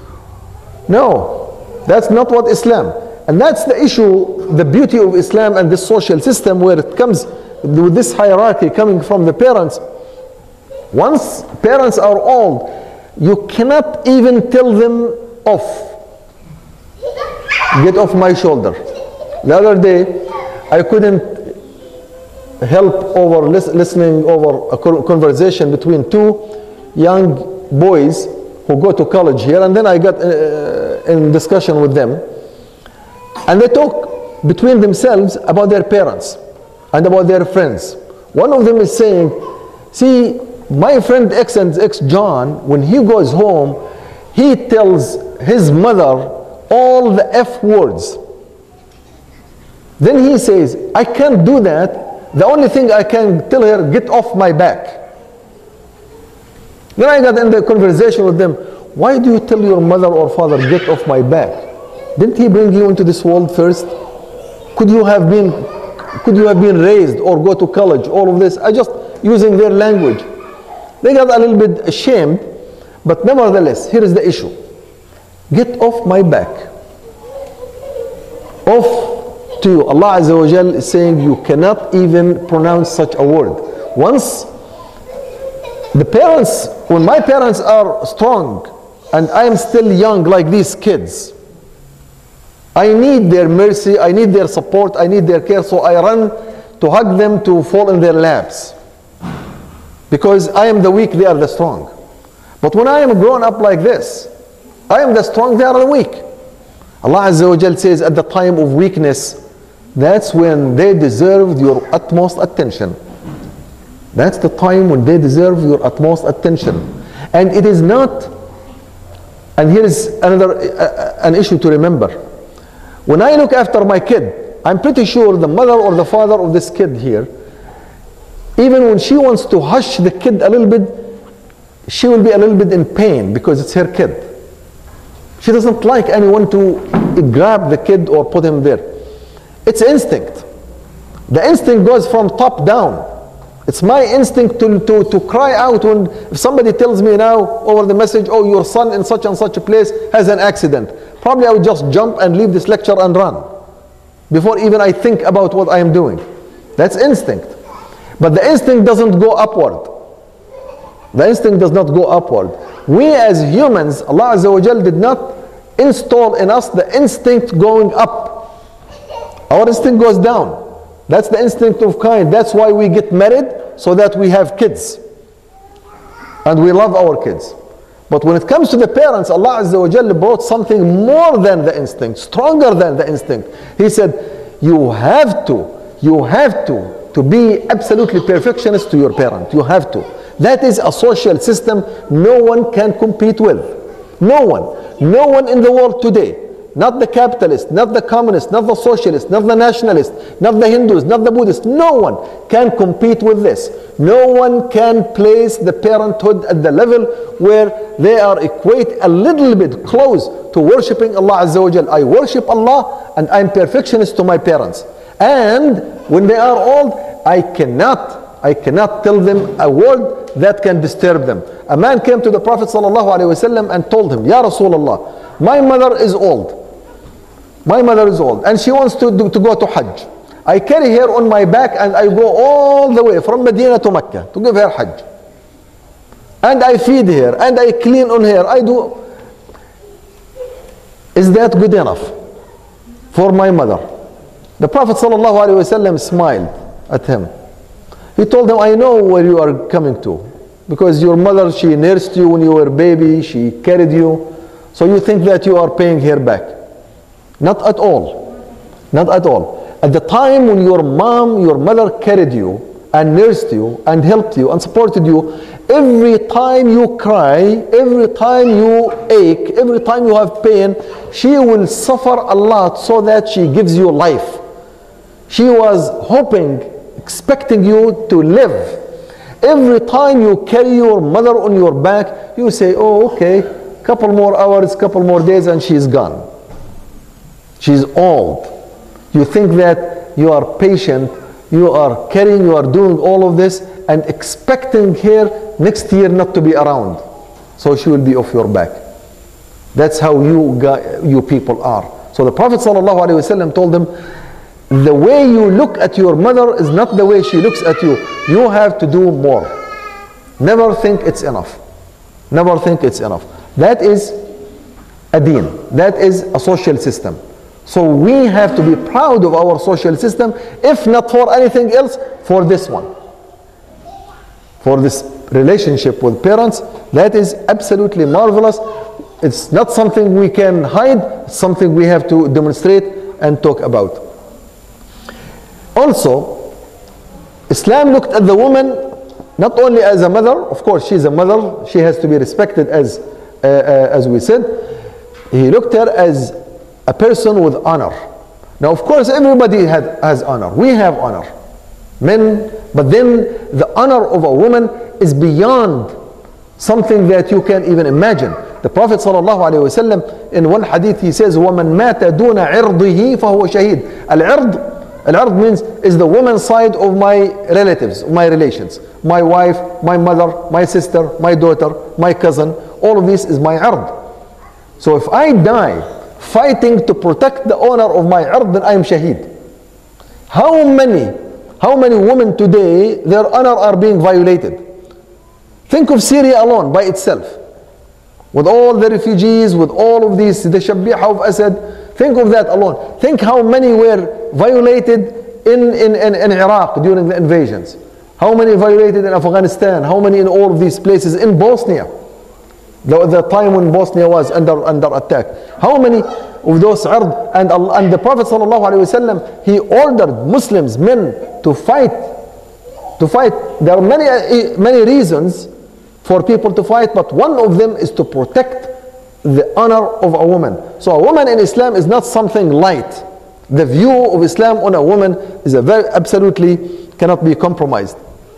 Speaker 5: No, that's not what Islam. And that's the issue, the beauty of Islam and this social system, where it comes with this hierarchy coming from the parents. Once parents are old, you cannot even tell them off. Get off my shoulder. The other day, I couldn't help over listening over a conversation between two young boys who go to college here, and then I got in discussion with them, and they talk between themselves about their parents and about their friends. One of them is saying, see, my friend X and X John, when he goes home, he tells his mother all the F words. Then he says, I can't do that. The only thing I can tell her, get off my back. Then I got in the conversation with them, why do you tell your mother or father, get off my back? Didn't he bring you into this world first? Could you have been raised or go to college, all of this? I just using their language. They got a little bit ashamed, but nevertheless, here is the issue. Get off my back. Off to you. Allah Azza wa Jal is saying you cannot even pronounce such a word. Once the parents, when my parents are strong and I am still young like these kids, I need their mercy, I need their support, I need their care, so I run to hug them, to fall in their laps. Because I am the weak, they are the strong. But when I am grown up like this, I am the strong, they are the weak. Allah Azza wa Jal says at the time of weakness, that's when they deserve your utmost attention. That's the time when they deserve your utmost attention. And it is not, and here is another an issue to remember. When I look after my kid, I'm pretty sure the mother or the father of this kid here, even when she wants to hush the kid a little bit, she will be a little bit in pain because it's her kid. She doesn't like anyone to grab the kid or put him there. It's instinct. The instinct goes from top down. It's my instinct to cry out when if somebody tells me now over the message, oh, your son in such and such a place has an accident. Probably I would just jump and leave this lecture and run before even I think about what I am doing. That's instinct. But the instinct doesn't go upward. The instinct does not go upward. We as humans, Allah Azza wa Jal did not install in us the instinct going up. Our instinct goes down. That's the instinct of kind. That's why we get married, so that we have kids. And we love our kids. But when it comes to the parents, Allah Azza wa Jalla brought something more than the instinct, stronger than the instinct. He said, you have to be absolutely perfectionist to your parent. You have to. That is a social system no one can compete with. No one in the world today. Not the capitalist, not the communist, not the socialist, not the nationalist, not the Hindus, not the Buddhists. No one can compete with this. No one can place the parenthood at the level where they are equate a little bit close to worshipping Allah Azza wa Jal. I worship Allah and I'm perfectionist to my parents. And when they are old, I cannot tell them a word that can disturb them. A man came to the Prophet ﷺ and told him, Ya Rasulullah, my mother is old. My mother is old and she wants to go to Hajj. I carry her on my back and I go all the way from Medina to Mecca to give her Hajj. And I feed her and I clean on her. I do. Is that good enough for my mother? The Prophet ﷺ smiled at him. He told him, I know where you are coming to. Because your mother, she nursed you when you were a baby, she carried you. So you think that you are paying her back. Not at all. Not at all. At the time when your mom, your mother carried you and nursed you and helped you and supported you, every time you cry, every time you ache, every time you have pain, she will suffer a lot so that she gives you life. She was hoping, expecting you to live. Every time you carry your mother on your back, you say, oh, okay, couple more hours, couple more days, and she's gone. She's old. You think that you are patient, you are carrying, you are doing all of this, and expecting her next year not to be around. So she will be off your back. That's how you people are. So the Prophet ﷺ told them, the way you look at your mother is not the way she looks at you. You have to do more. Never think it's enough. Never think it's enough. That is a deen. That is a social system. So we have to be proud of our social system, if not for anything else, for this one. For this relationship with parents, that is absolutely marvelous. It's not something we can hide, it's something we have to demonstrate and talk about. Also, Islam looked at the woman not only as a mother, of course she's a mother, she has to be respected as we said. He looked at her as a person with honor. Now of course everybody has honor. We have honor. Men, but then the honor of a woman is beyond something that you can even imagine. The Prophet ﷺ in one hadith he says, وَمَنْ مَاتَ دُونَ عِرْضِهِ فَهُوَ شَهِيد. Al-'ird means is the woman's side of my relatives, my relations. My wife, my mother, my sister, my daughter, my cousin. All of this is my 'ird. So if I die fighting to protect the honor of my 'ird, then I am shaheed. How many women today, their honor are being violated? Think of Syria alone by itself. With all the refugees, with all of these, the Shabbiha of Assad, think of that alone. Think how many were violated in Iraq during the invasions. How many violated in Afghanistan? How many in all of these places? In Bosnia, the time when Bosnia was under attack. How many of those 'ird? And the Prophet ﷺ, he ordered Muslims, men, to fight. There are many reasons for people to fight, but one of them is to protect the honor of a woman. So a woman in Islam is not something light. The view of Islam on a woman is absolutely cannot be compromised.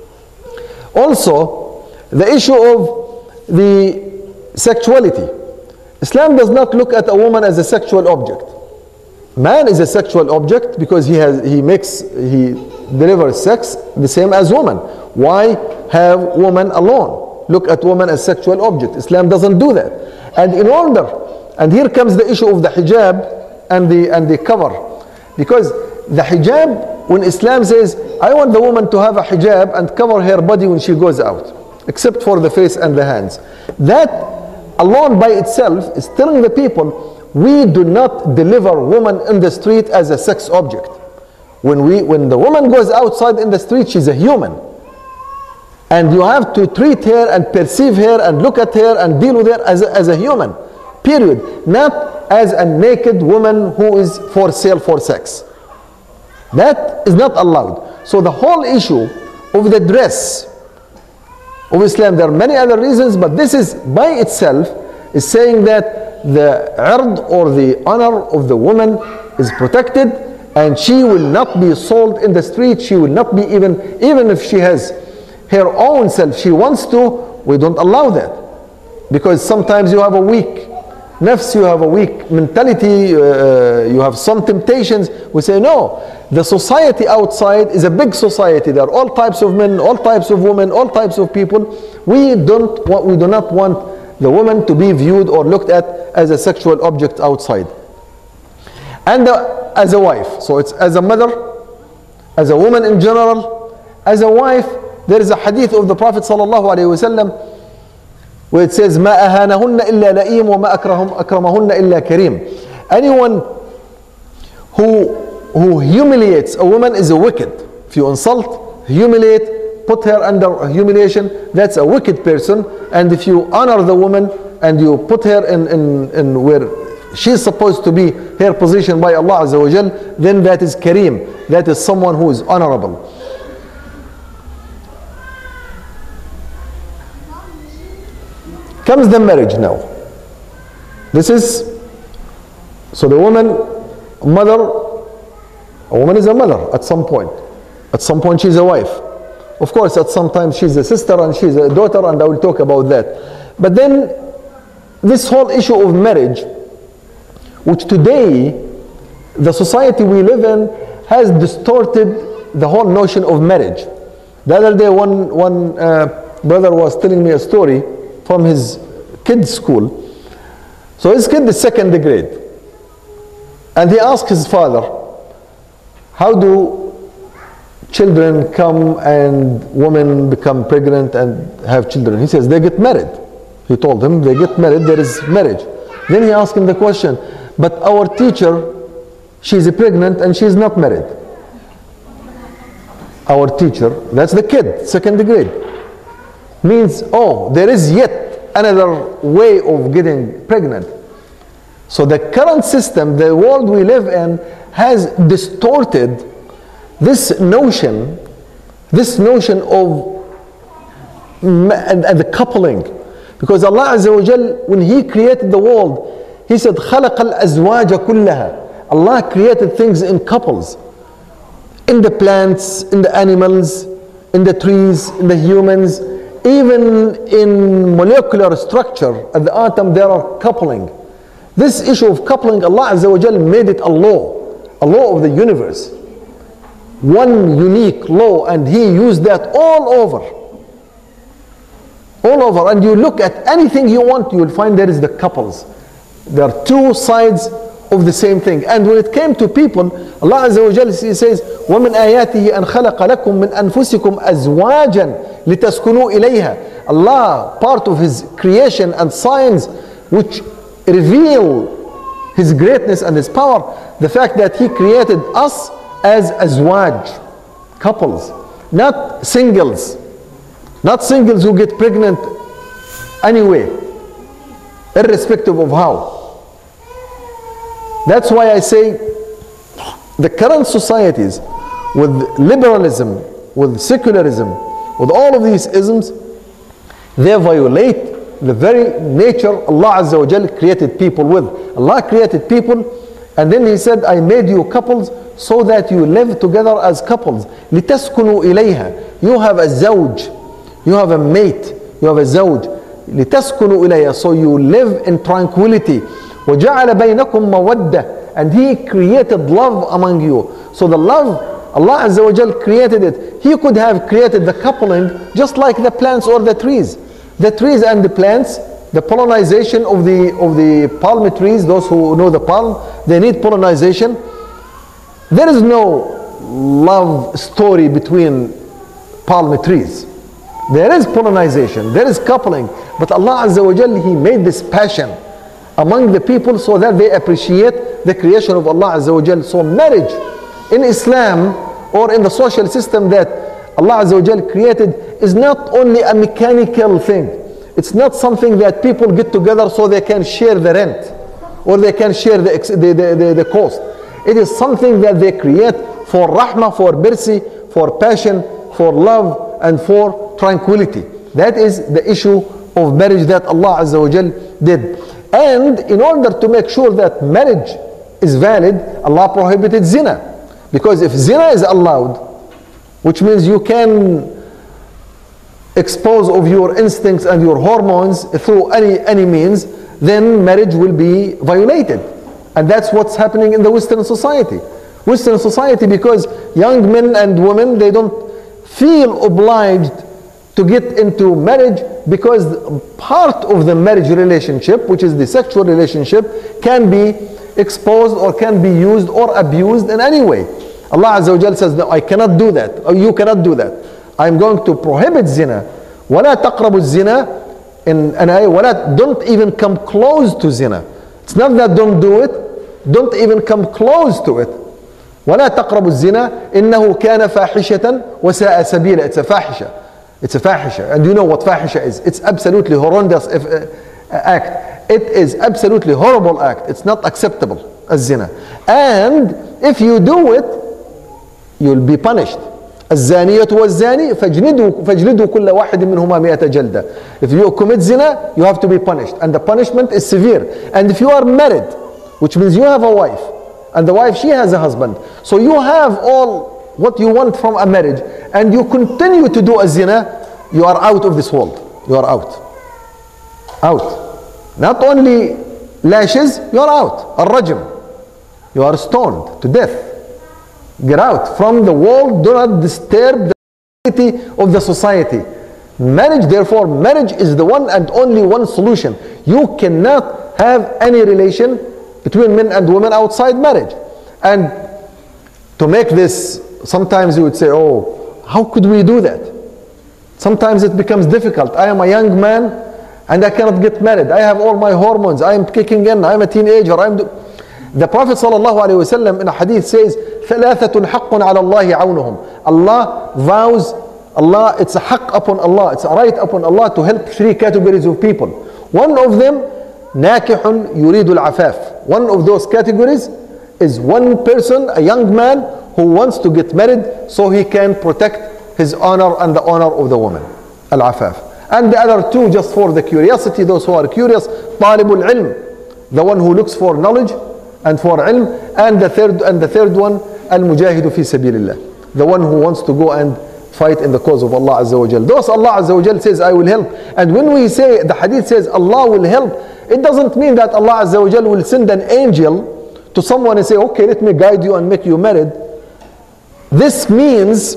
Speaker 5: Also, the issue of the sexuality. Islam does not look at a woman as a sexual object. Man is a sexual object because he delivers sex the same as woman. Why have woman alone? Look at woman as sexual object. Islam doesn't do that. And here comes the issue of the hijab and the cover. Because the hijab, when Islam says, I want the woman to have a hijab and cover her body when she goes out, except for the face and the hands. That alone by itself is telling the people, we do not deliver woman in the street as a sex object. When the woman goes outside in the street, she's a human. And you have to treat her and perceive her and look at her and deal with her as a human, period. Not as a naked woman who is for sale for sex. That is not allowed. So the whole issue of the dress of Islam, there are many other reasons, but this is by itself is saying that the 'ird or the honor of the woman is protected, and she will not be sold in the street. She will not be even if she has her own self, she wants to, we don't allow that. Because sometimes you have a weak nafs, you have a weak mentality, you have some temptations. We say no, the society outside is a big society. There are all types of men, all types of women, all types of people. We do not want the woman to be viewed or looked at as a sexual object outside. And as a wife, so it's as a mother, as a woman in general, as a wife. There is a hadith of the Prophet sallallahu alaihi wasallam where it says, "Ma ahanahunna illa la'im wa ma akramahunna illa kareem." Anyone who humiliates a woman is a wicked. If you insult, humiliate, put her under humiliation, that's a wicked person. And if you honor the woman and you put her in where she's supposed to be, her position by Allah Azza wa Jal, then that is kareem. That is someone who is honorable. Comes the marriage now. This is, so the woman, mother, a woman is a mother at some point. At some point she's a wife. Of course, at some time she's a sister and she's a daughter, and I will talk about that. But then this whole issue of marriage, which today the society we live in has distorted the whole notion of marriage. The other day one brother was telling me a story from his kid's school. So his kid is second grade, and he asked his father, how do children come and women become pregnant and have children? He says they get married. He told him they get married, there is marriage. Then he asked him the question, but our teacher, she's pregnant and she's not married. Our teacher, that's the kid, second grade, means, oh, there is yet another way of getting pregnant. So the current system, the world we live in, has distorted this notion of and the coupling. Because Allah Azza wa Jal, when He created the world, He said, خَلَقَ الْأَزْوَاجَ كُلَّهَا. Allah created things in couples. In the plants, in the animals, in the trees, in the humans, even in molecular structure, at the atom, there are coupling. This issue of coupling, Allah Azza wa Jal made it a law of the universe. One unique law, and He used that all over. All over. And you look at anything you want, you will find there is the couples. There are two sides of the same thing. And when it came to people, Allah Azza wa Jal says, وَمِنْ آيَاتِهِ أَنْ خَلَقَ لَكُم مِّنْ أَنفُسِكُمْ أَزْوَاجًا لِتَسْكُنُوا إِلَيْهَا. Allah, part of His creation and signs which reveal His greatness and His power, the fact that He created us as azwaj, couples, not singles. Not singles who get pregnant anyway, irrespective of how. That's why I say the current societies with liberalism, with secularism, with all of these isms, they violate the very nature Allah Azza wa Jal created people with. Allah created people, and then He said, I made you couples so that you live together as couples. لِتَسْكُنُوا إِلَيْهَا. You have a zawj, you have a mate, you have a zawj. لِتَسْكُنُوا إِلَيْهَا. So you live in tranquility. وَجَعَلَ بَيْنَكُمْ مَوَدَّةً. And He created love among you. So the love, Allah Azza wa Jal created it. He could have created the coupling just like the plants or the trees. The trees and the plants, the pollinization of the palm trees, those who know the palm, they need pollinization. There is no love story between palm trees. There is pollinization, there is coupling, but Allah Azza wa Jal, He made this passion among the people so that they appreciate the creation of Allah Azza wa Jal. So marriage in Islam or in the social system that Allah Azza wa Jal created is not only a mechanical thing. It's not something that people get together so they can share the rent or they can share the cost. It is something that they create for rahma, for mercy, for passion, for love, and for tranquility. That is the issue of marriage that Allah Azza wa Jal did. And in order to make sure that marriage is valid, Allah prohibited zina. Because if zina is allowed, which means you can expose of your instincts and your hormones through any means, then marriage will be violated. And that's what's happening in the Western society. Western society, because young men and women, they don't feel obliged to get into marriage because part of the marriage relationship, which is the sexual relationship, can be exposed or can be used or abused in any way. Allah Azza wa Jal says, no, I cannot do that, or you cannot do that. I'm going to prohibit zina. وَلَا تَقْرَبُوا الزِّنَا, and don't even come close to zina. It's not that don't do it, don't even come close to it. وَلَا تَقْرَبُوا الزِّنَا إِنَّهُ كَانَ فَاحِشَةً وَسَاءَ سَبِيلًا. It's a fahisha. It's a fahisha. And you know what fahisha is. It's absolutely horrendous act. It is absolutely horrible act. It's not acceptable as zina. And if you do it, you'll be punished. الزانية والزاني فاجلدوا كل واحد منهما 100 جلدة. If you commit zina, you have to be punished, and the punishment is severe. And if you are married, which means you have a wife, and the wife, she has a husband, so you have all what you want from a marriage, and you continue to do a zina, you are out of this world. You are out. Not only lashes, you are out. الرجم. You are stoned to death. Get out from the world. Do not disturb the unity of the society. Marriage, therefore, marriage is the one and only one solution. You cannot have any relation between men and women outside marriage. And to make this, sometimes you would say, oh, how could we do that? Sometimes it becomes difficult. I am a young man and I cannot get married. I have all my hormones. I am kicking in. I am a teenager. The Prophet ﷺ in a hadith says, ثَلَاثَةٌ حَقٌّ عَلَى اللَّهِ عَوْنُهُم. Allah vows, Allah, it's a haqq upon Allah, it's a right upon Allah to help three categories of people. One of them, نَاكِحٌ يُرِيدُ الْعَفَافِ. One of those categories is one person, a young man, who wants to get married so he can protect his honor and the honor of the woman. Al-Afaf. And the other two, just for the curiosity, those who are curious, طالب العلم, the one who looks for knowledge and for ilm, and the third one, al-mujahidu fi sabilillah, the one who wants to go and fight in the cause of Allah Azza wa Jal. Those Allah Azza wa Jal says, I will help. And when we say, the hadith says Allah will help, it doesn't mean that Allah Azza wa Jal will send an angel to someone and say, okay, let me guide you and make you married. This means,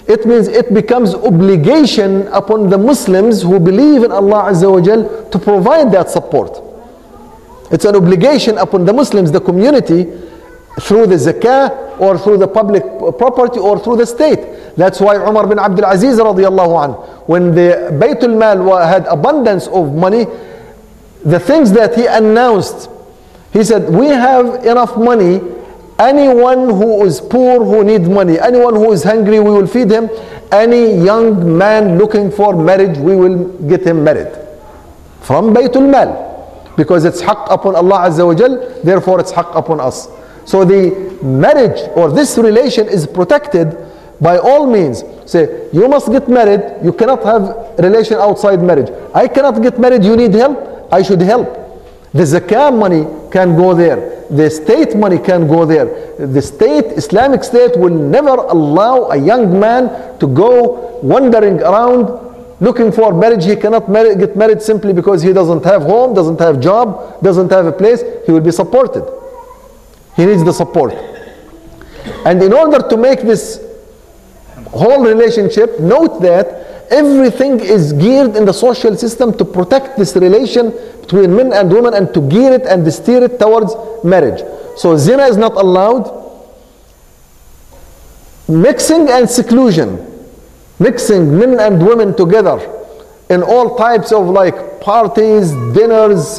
Speaker 5: it becomes obligation upon the Muslims who believe in Allah Azza wa Jal to provide that support. It's an obligation upon the Muslims, the community, through the zakah or through the public property or through the state. That's why Umar bin Abdul Aziz radiallahu anhu, when the Baytul Mal had abundance of money, the things that he announced, he said, we have enough money. Anyone who is poor, who needs money, anyone who is hungry, we will feed him. Any young man looking for marriage, we will get him married. From Baytul Mal. Because it's haqq upon Allah Azza wa Jal, therefore it's haqq upon us. So the marriage or this relation is protected by all means. Say, you must get married, you cannot have relation outside marriage. I cannot get married, you need help, I should help. The zakah money can go there. The state money can go there. The state, Islamic State, will never allow a young man to go wandering around looking for marriage. He cannot get married simply because he doesn't have home, doesn't have job, doesn't have a place. He will be supported. He needs the support. And in order to make this whole relationship, note that everything is geared in the social system to protect this relation between men and women and to gear it and steer it towards marriage. So zina is not allowed. Mixing and seclusion. Mixing men and women together in all types of like parties, dinners,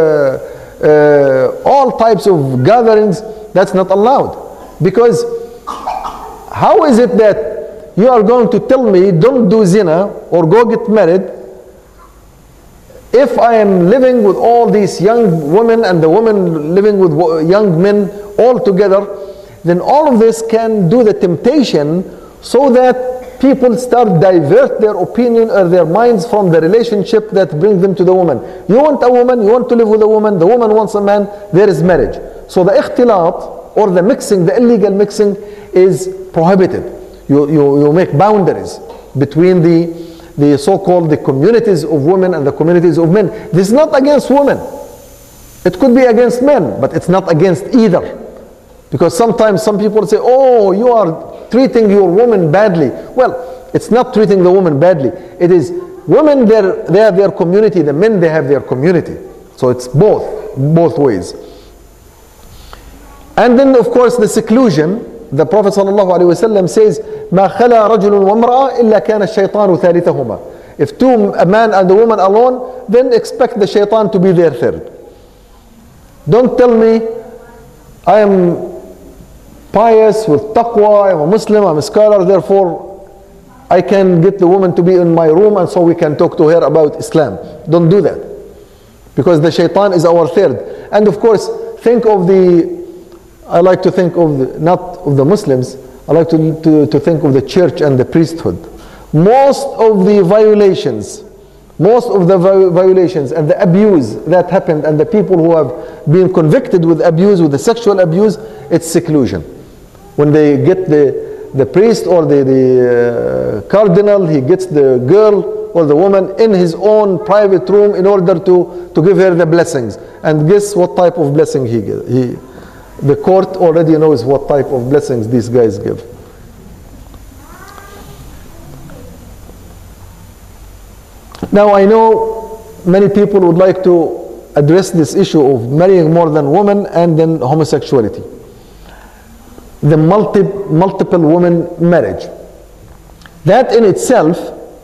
Speaker 5: all types of gatherings, that's not allowed. Because how is it that you are going to tell me don't do zina or go get married if I am living with all these young women and the women living with young men all together? Then all of this can do the temptation so that people start divert their opinion or their minds from the relationship that brings them to the woman. You want a woman, you want to live with a woman, the woman wants a man, there is marriage. So the ikhtilat or the mixing, the illegal mixing is prohibited. You make boundaries between the so-called the communities of women and the communities of men. This is not against women. It could be against men, but it's not against either. Because sometimes some people say, oh, you are treating your woman badly. Well, it's not treating the woman badly. It is women, they have their community, the men, they have their community. So it's both ways. And then of course the seclusion. The Prophet ﷺ says, ما خلا رجل وامرأة إلا كان الشيطان ثالثهما. If a man and a woman alone, then expect the shaitan to be their third. Don't tell me I am pious with taqwa, I'm a Muslim, I'm a scholar, therefore I can get the woman to be in my room and so we can talk to her about Islam. Don't do that. Because the shaitan is our third. And of course, I like to think of not of the Muslims, I like to think of the church and the priesthood. Most of the violations and the abuse that happened and the people who have been convicted with abuse, with the sexual abuse, it's seclusion. When they get the priest or the cardinal, he gets the girl or the woman in his own private room in order to give her the blessings. And guess what type of blessing he gives? The court already knows what type of blessings these guys give. Now I know many people would like to address this issue of marrying more than women and then homosexuality. The multiple woman marriage. That in itself,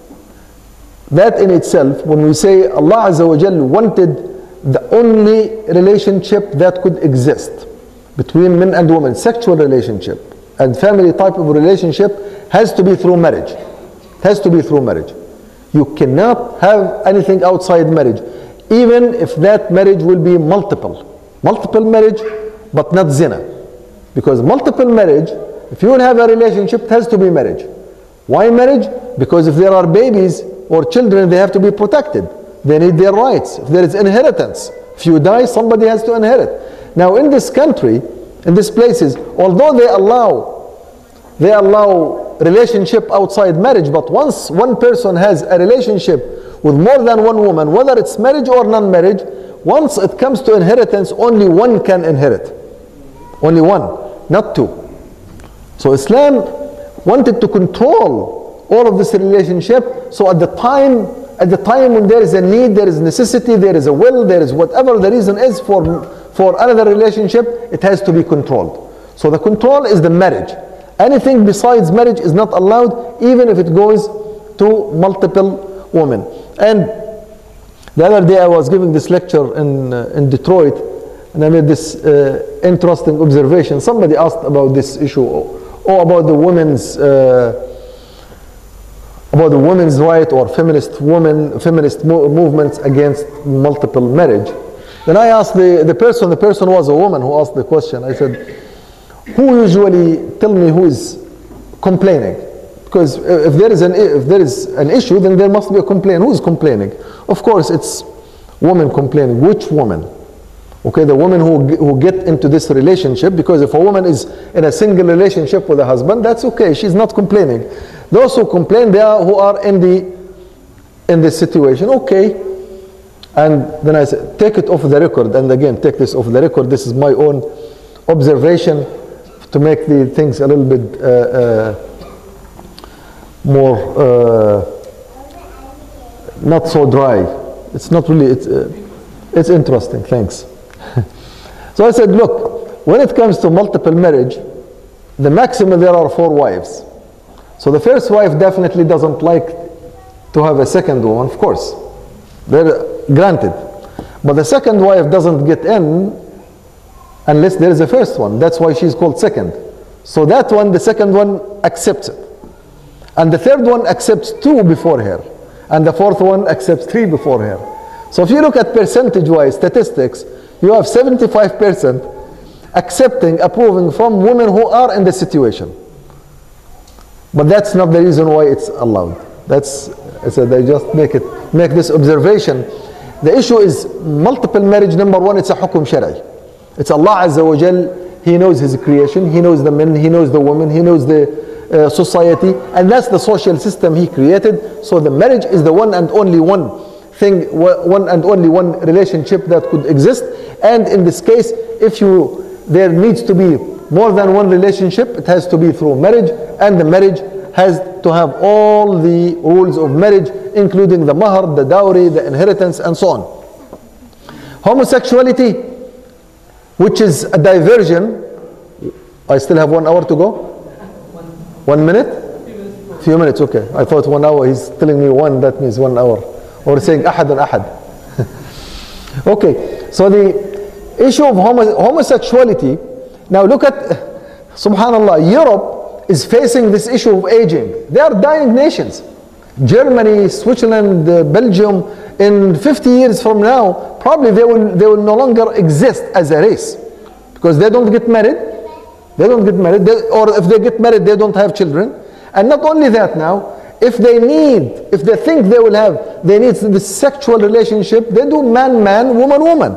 Speaker 5: when we say Allah Azza wa Jal wanted the only relationship that could exist between men and women, sexual relationship and family type of relationship, has to be through marriage. Has to be through marriage. You cannot have anything outside marriage, even if that marriage will be multiple marriage, but not zina. Because multiple marriage, if you will have a relationship, it has to be marriage. Why marriage? Because if there are babies or children, they have to be protected. They need their rights. If there is inheritance, if you die, somebody has to inherit. Now in this country, in these places, although they allow relationship outside marriage, but once one person has a relationship with more than one woman, whether it's marriage or non-marriage, once it comes to inheritance, only one can inherit. Only one, not two. So Islam wanted to control all of this relationship, so at the time when there is a need, there is necessity, there is a will, there is whatever the reason is for another relationship, it has to be controlled. So the control is the marriage. Anything besides marriage is not allowed, even if it goes to multiple women. And the other day I was giving this lecture in Detroit, and I made this interesting observation. Somebody asked about this issue, or about the women's right or feminist movements against multiple marriage. Then I asked the person was a woman who asked the question. I said, who usually, tell me who is complaining? Because if there is an issue, then there must be a complaint. Who is complaining? Of course, it's woman complaining. Which woman? Okay, the woman who get into this relationship, because if a woman is in a single relationship with a husband, that's okay. She's not complaining. Those who complain, they are who are in this situation. Okay. And then I said, take it off the record. And again, take this off the record. This is my own observation to make the things a little bit more not so dry. It's not really, it's interesting. Thanks. So I said, look, when it comes to multiple marriage, the maximum there are 4 wives. So the first wife definitely doesn't like to have a second one, of course. They're granted. But the second wife doesn't get in unless there is a first one. That's why she's called second. So that one, the second one accepts it. And the third one accepts 2 before her. And the fourth one accepts 3 before her. So if you look at percentage-wise statistics, you have 75% accepting, approving from women who are in the situation. But that's not the reason why it's allowed. That's, I said, I just make this observation. The issue is multiple marriage. Number one, it's a hukum shari. It's Allah Azza wa Jal. He knows His creation. He knows the men. He knows the women. He knows the society. And that's the social system He created. So the marriage is the one and only one thing, one and only one relationship that could exist. And in this case, if there needs to be more than one relationship, it has to be through marriage, and the marriage has to have all the rules of marriage, including the mahar, the dowry, the inheritance, and so on. Homosexuality, which is a diversion, I still have 1 hour to go? 1 minute? Few minutes, okay. I thought 1 hour, he's telling me 1, that means 1 hour. Or saying ahad and ahad. Okay, so the issue of homosexuality, now look at, subhanallah, Europe is facing this issue of aging. They are dying nations. Germany, Switzerland, Belgium, in 50 years from now, probably they will no longer exist as a race. Because they don't get married. They don't get married. Or if they get married, they don't have children. And not only that now, if they think they need this sexual relationship, they do man-man, woman-woman.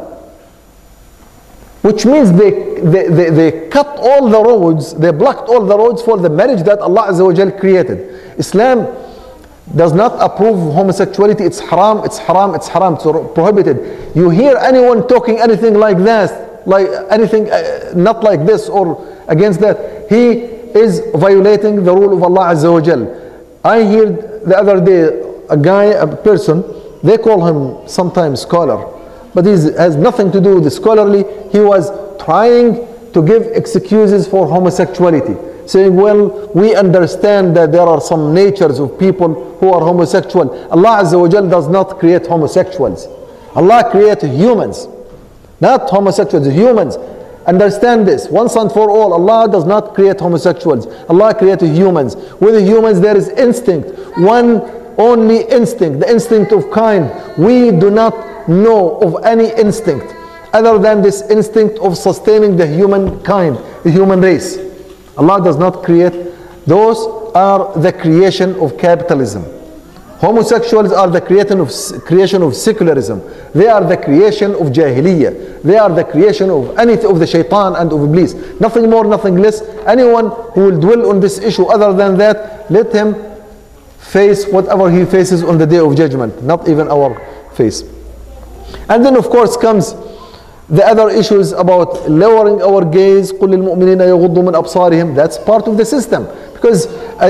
Speaker 5: Which means they cut all the roads, they blocked all the roads for the marriage that Allah Azza wa Jal created. Islam does not approve homosexuality. It's haram, it's haram, it's haram, it's prohibited. You hear anyone talking anything like that, like anything not like this or against that, he is violating the rule of Allah Azza wa Jal. I heard the other day a person, they call him sometimes scholar, but he has nothing to do with the scholarly. He was trying to give excuses for homosexuality, saying, well, we understand that there are some natures of people who are homosexual. Allah Azza wa Jal does not create homosexuals. Allah created humans, not homosexuals, humans. Understand this once and for all. Allah does not create homosexuals. Allah created humans. With the humans there is instinct, one only instinct, the instinct of kind. We do not know of any instinct other than this instinct of sustaining the humankind, the human race. Allah does not create. Those are the creation of capitalism. Homosexuals are the creation of secularism. They are the creation of jahiliyyah. They are the creation of anything of the shaitan and of iblis. Nothing more, nothing less. Anyone who will dwell on this issue other than that, let him face whatever he faces on the day of judgment, not even our face. And then of course comes the other issues about lowering our gaze. قُلْ لِلْمُؤْمِنِينَ يَغُضُّوا مِنْ أَبْصَارِهِمْ. That's part of the system. Because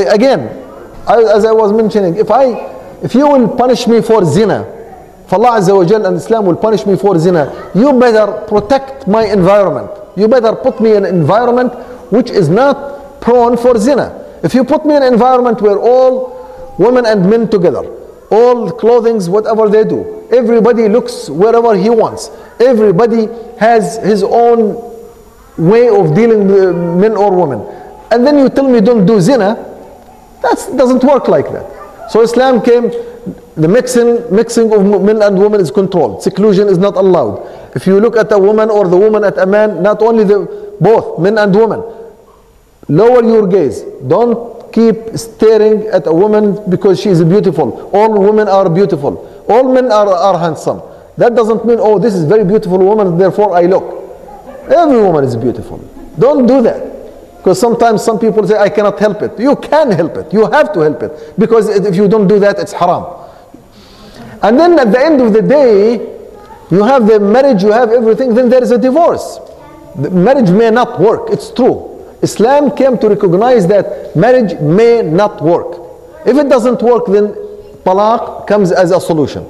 Speaker 5: as I was mentioning, if you will punish me for zina, if Allah Azza wa Jal and Islam will punish me for zina, you better protect my environment. You better put me in an environment which is not prone for zina. If you put me in an environment where all women and men together, all clothings, whatever they do, everybody looks wherever he wants, everybody has his own way of dealing with men or women, and then you tell me don't do zina, that doesn't work like that. So Islam came, the mixing of men and women is controlled. Seclusion is not allowed. If you look at a woman or the woman at a man, not only both men and women, lower your gaze. Don't keep staring at a woman because she is beautiful. All women are beautiful. All men are handsome. That doesn't mean, oh, this is very beautiful woman, therefore I look. Every woman is beautiful. Don't do that. Because sometimes some people say, I cannot help it. You can help it. You have to help it. Because if you don't do that, it's haram. And then at the end of the day, you have the marriage, you have everything, then there is a divorce. The marriage may not work. It's true. Islam came to recognize that marriage may not work. If it doesn't work, then talaq comes as a solution.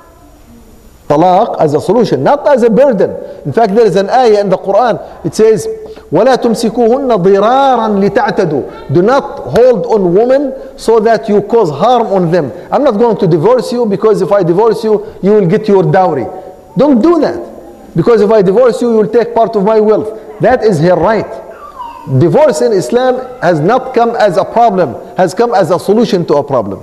Speaker 5: Talaq as a solution, not as a burden. In fact, there is an ayah in the Quran. It says, وَلَا تُمْسِكُوهُنَّ ضِرَارًا لِتَعْتَدُوا. Do not hold on women so that you cause harm on them. I'm not going to divorce you because if I divorce you, you will get your dowry. Don't do that. Because if I divorce you, you will take part of my wealth. That is her right. Divorce in Islam has not come as a problem, has come as a solution to a problem.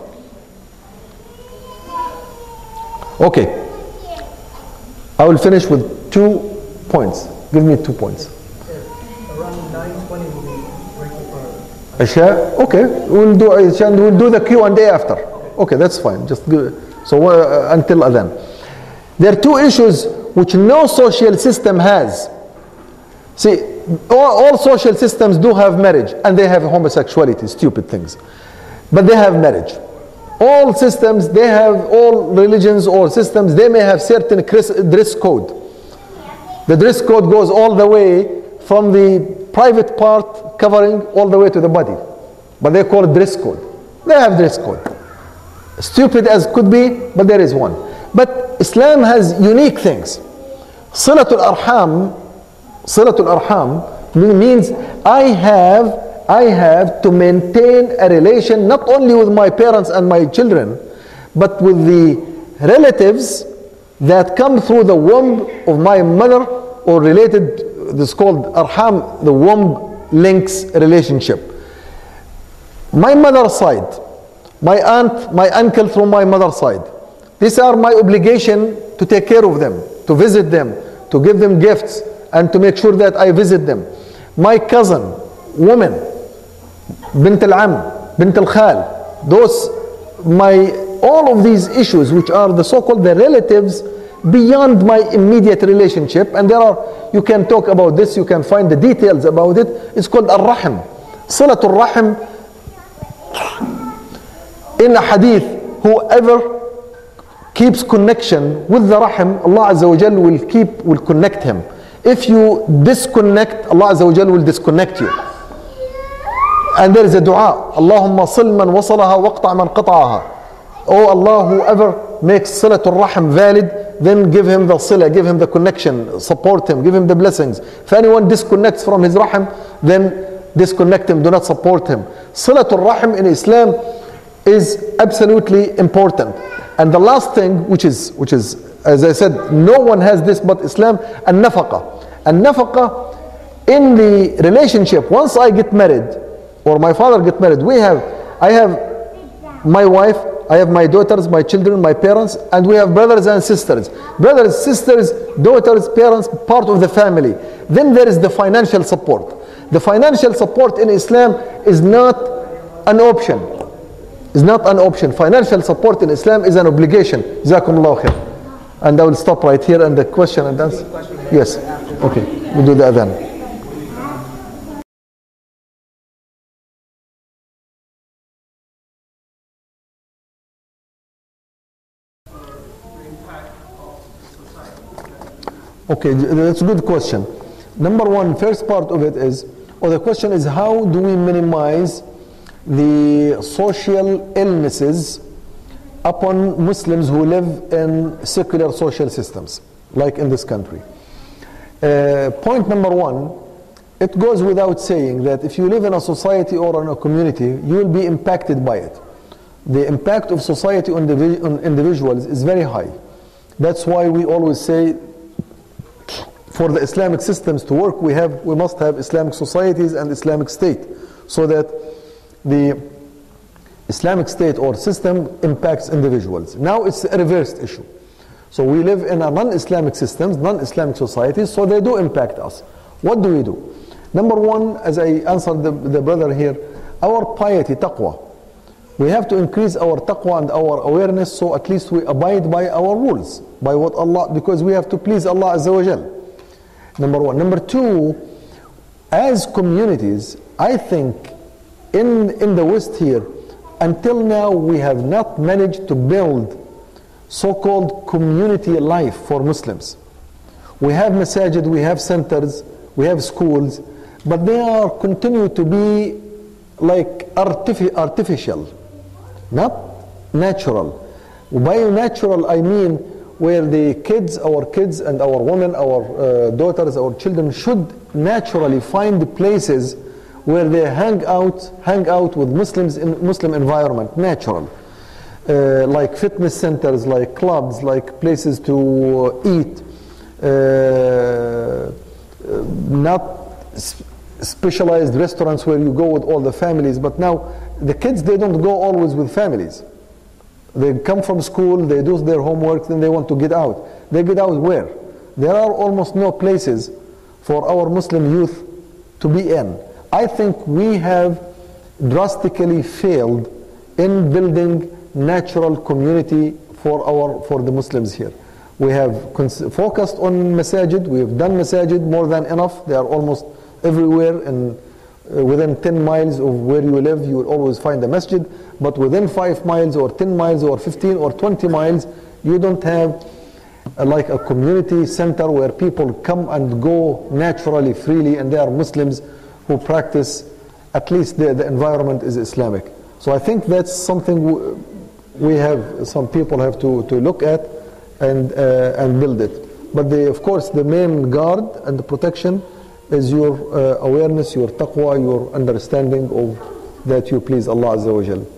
Speaker 5: Okay. I will finish with 2 points. Give me 2 points.
Speaker 4: Around 9:20 will be breaking for
Speaker 5: Isha? Okay. We'll do Isha and we'll do the Q&A after. Okay, that's fine. Just do it. So until then. There are 2 issues which no social system has. See, all social systems do have marriage and they have homosexuality, stupid things. But they have marriage. All systems, they have, all religions or systems, they may have certain dress code. The dress code goes all the way from the private part covering all the way to the body. But they call it dress code. They have dress code. Stupid as could be, but there is one. But Islam has unique things. Silatul Arham Means I have to maintain a relation not only with my parents and my children, but with the relatives that come through the womb of my mother, or related, this is called arham, the womb links relationship. My mother's side, my aunt, my uncle through my mother's side. These are my obligation to take care of them, to visit them, to give them gifts, and to make sure that I visit them. My cousin, woman, bint al-am, bint al-khal, those, all of these issues, which are the so-called the relatives beyond my immediate relationship, and you can talk about this, you can find the details about it. It's called al-rahim. Silatul rahim. In a hadith, whoever keeps connection with the rahim, Allah Azza wa Jal will connect him. If you disconnect, Allah Azza wa Jal will disconnect you. And there is a dua, Allahumma sil man wasalaha waqta' man qata'aha. Oh Allah, whoever makes silatul rahim valid, then give him the sila, give him the connection, support him, give him the blessings. If anyone disconnects from his rahim, then disconnect him, do not support him. Silatul rahim in Islam is absolutely important. And the last thing, which is, as I said, no one has this but Islam, an-nafaqa. An-nafaqa in the relationship, once I get married, or my father get married, I have my wife, I have my daughters, my children, my parents, and we have brothers and sisters. Brothers, sisters, daughters, parents, part of the family. Then there is the financial support. The financial support in Islam is not an option. Is not an option. Financial support in Islam is an obligation. Jazakumullah khair. And I will stop right here, and the question and answer. Yes. Okay. We'll do the adhan. Okay, that's a good question. Number one, first part of it is, or the question is, how do we minimize the social illnesses upon Muslims who live in secular social systems, like in this country? Point number one, it goes without saying that if you live in a society or in a community, you will be impacted by it. The impact of society on individuals is very high. That's why we always say, for the Islamic systems to work, we must have Islamic societies and Islamic state, so that the Islamic state or system impacts individuals. Now it's a reversed issue. So we live in a non-Islamic systems, non-Islamic societies, so they do impact us. What do we do? Number one, as I answered the brother here, our piety, taqwa. We have to increase our taqwa and our awareness, so at least we abide by our rules, by what Allah, because we have to please Allah Azza wa Jal. Number one. Number two, as communities, I think in the West here, until now we have not managed to build so-called community life for Muslims. We have masajid, we have centers, we have schools, but they are continue to be like artificial, not natural. By natural I mean where the kids, our kids and our women, our daughters, our children should naturally find places where they hang out with Muslims in Muslim environment, natural. Like fitness centers, like clubs, like places to eat, not specialized restaurants where you go with all the families. But now the kids, they don't go always with families. They come from school, they do their homework, then they want to get out. They get out where? There are almost no places for our Muslim youth to be in. I think we have drastically failed in building natural community for the Muslims here. We have focused on masajid. We have done masajid more than enough. They are almost everywhere, and within 10 miles of where you live, you will always find a masjid. But within 5 miles or 10 miles or 15 or 20 miles, you don't have like a community center where people come and go naturally, freely, and they are Muslims who practice, at least the environment is Islamic. So I think that's something some people have to look at and build it. But of course the main guard and the protection is your awareness, your taqwa, your understanding of that you please Allah Azza wa Jal.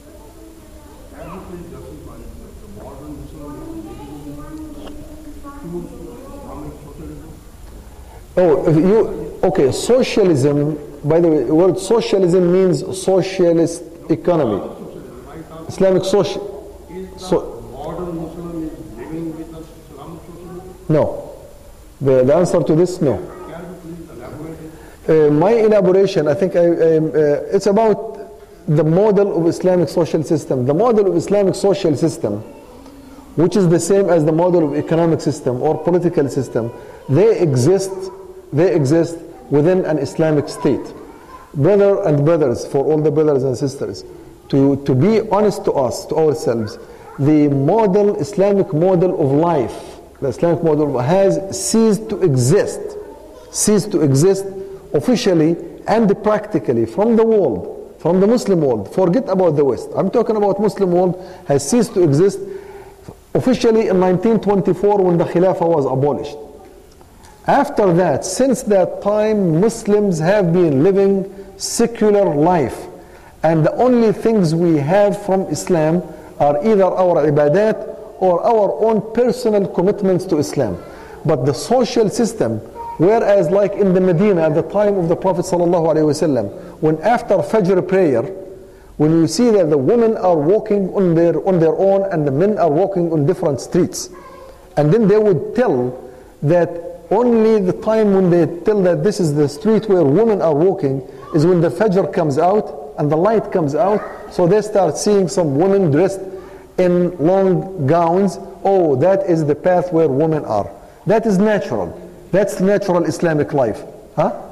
Speaker 5: Oh, if you, okay, socialism, by the way, the word socialism means socialist economy. Islamic social.
Speaker 6: Modern Muslim is living with us Islamic socialism?
Speaker 5: No. The answer to this, no.
Speaker 6: Can you please elaborate?
Speaker 5: My elaboration, I think it's about the model of Islamic social system. The model of Islamic social system, which is the same as the model of economic system or political system, they exist within an Islamic state. Brother and brothers, for all the brothers and sisters, to be honest to us, to ourselves, the model, Islamic model of life, the Islamic model has ceased to exist officially and practically from the world, from the Muslim world. Forget about the West. I'm talking about Muslim world has ceased to exist officially in 1924 when the Khilafah was abolished. After that, since that time, Muslims have been living secular life. And the only things we have from Islam are either our ibadat or our own personal commitments to Islam. But the social system, whereas like in the Medina at the time of the Prophet ﷺ, when after Fajr prayer, when you see that the women are walking on their own and the men are walking on different streets, and then they would tell that only the time when they tell that this is the street where women are walking is when the Fajr comes out and the light comes out, so they start seeing some women dressed in long gowns. Oh, that is the path where women are. That is natural. That's natural Islamic life. Huh?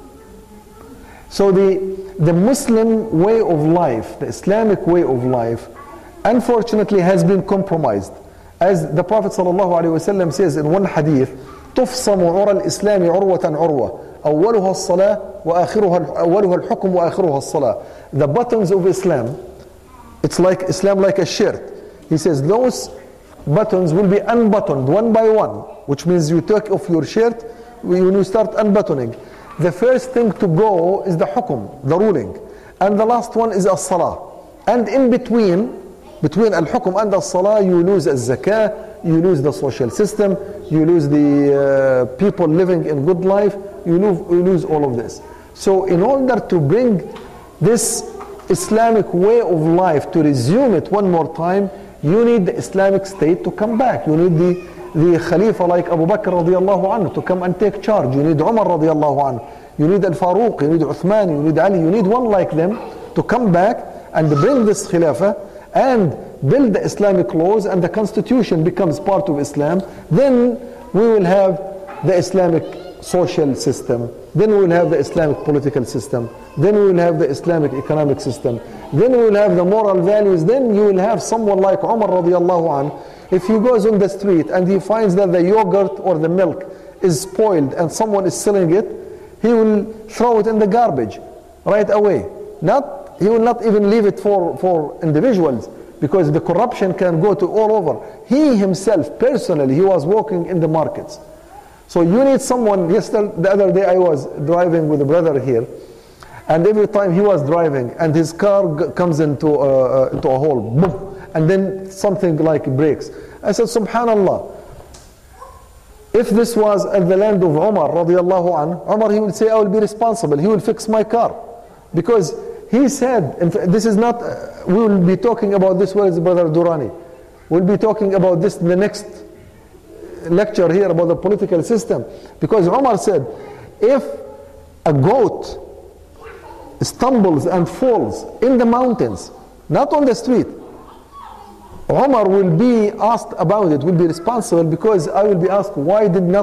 Speaker 5: So the Muslim way of life, the Islamic way of life, unfortunately has been compromised. As the Prophet ﷺ says in one hadith, تفصم عرى الإسلام عروة عروة أولها الصلاة أولها الحكم وآخرها الصلاة. The buttons of Islam, it's like Islam like a shirt. He says those buttons will be unbuttoned one by one, which means you take off your shirt when you start unbuttoning. The first thing to go is the hukum, the ruling, and the last one is as-salah. And in between al-hukum and as-salah, you lose az-zakah, you lose the social system, you lose the people living in good life, you lose all of this. So in order to bring this Islamic way of life, to resume it one more time, you need the Islamic state to come back. You need the Khalifa like Abu Bakr radiallahu anhu to come and take charge. You need Umar radiallahu anhu. You need Al-Faruq, you need Uthman, you need Ali, you need one like them to come back and bring this Khilafah and build the Islamic laws, and the constitution becomes part of Islam. Then we will have the Islamic social system. Then we will have the Islamic political system. Then we will have the Islamic economic system. Then we will have the moral values. Then you will have someone like Umar radiallahu anhu. If he goes on the street and he finds that the yogurt or the milk is spoiled and someone is selling it, he will throw it in the garbage right away. He will not even leave it for individuals, because the corruption can go to all over. He himself, personally, he was walking in the markets. So you need someone. The other day I was driving with a brother here, and every time he was driving and his car comes into a hole, boom, and then something like breaks. I said, Subhanallah, if this was at the land of Umar radiallahu anhu, Umar, he will say, I will be responsible, he will fix my car. Because he said, this is not, we will be talking about this, where is Brother Durrani? We'll be talking about this in the next lecture here about the political system. Because Umar said, if a goat stumbles and falls in the mountains, not on the street, Umar will be asked about it, will be responsible, because I will be asked, why did not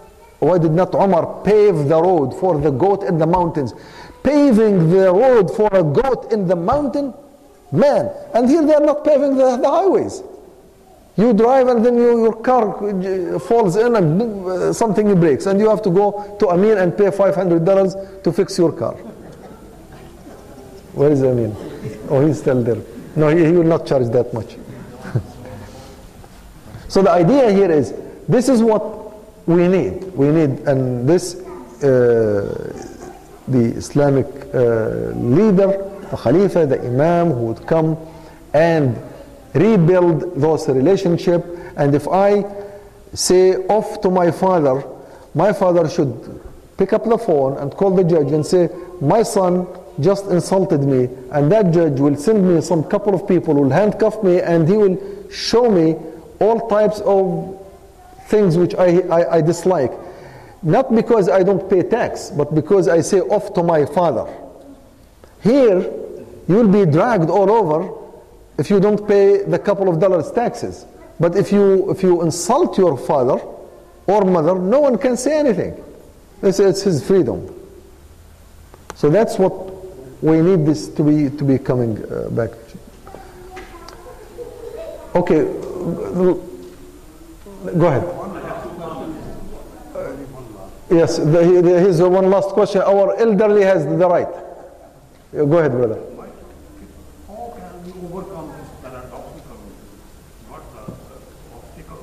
Speaker 5: Umar pave the road for the goat in the mountains? Paving the road for a goat in the mountain? Man, and here they are not paving the highways. You drive and then your car falls in and boom, something breaks, and you have to go to Amin and pay $500 to fix your car. Where is Amin? Oh, he's still there. No, he will not charge that much. So the idea here is, this is what we need. We need, and this the Islamic leader, the Khalifa, the Imam, who would come and rebuild those relationships. And if I say off to my father should pick up the phone and call the judge and say, my son just insulted me, and that judge will send me some couple of people who will handcuff me, and he will show me all types of things which I dislike. Not because I don't pay tax, but because I say off to my father. Here, you will be dragged all over if you don't pay the couple of dollars taxes. But if you insult your father or mother, no one can say anything. It's his freedom. So that's what we need this to be coming back. Okay, go ahead. Yes, here's one last question. Our elderly has the right. Go ahead, brother.
Speaker 6: How can we overcome this paradoxical, not the obstacle?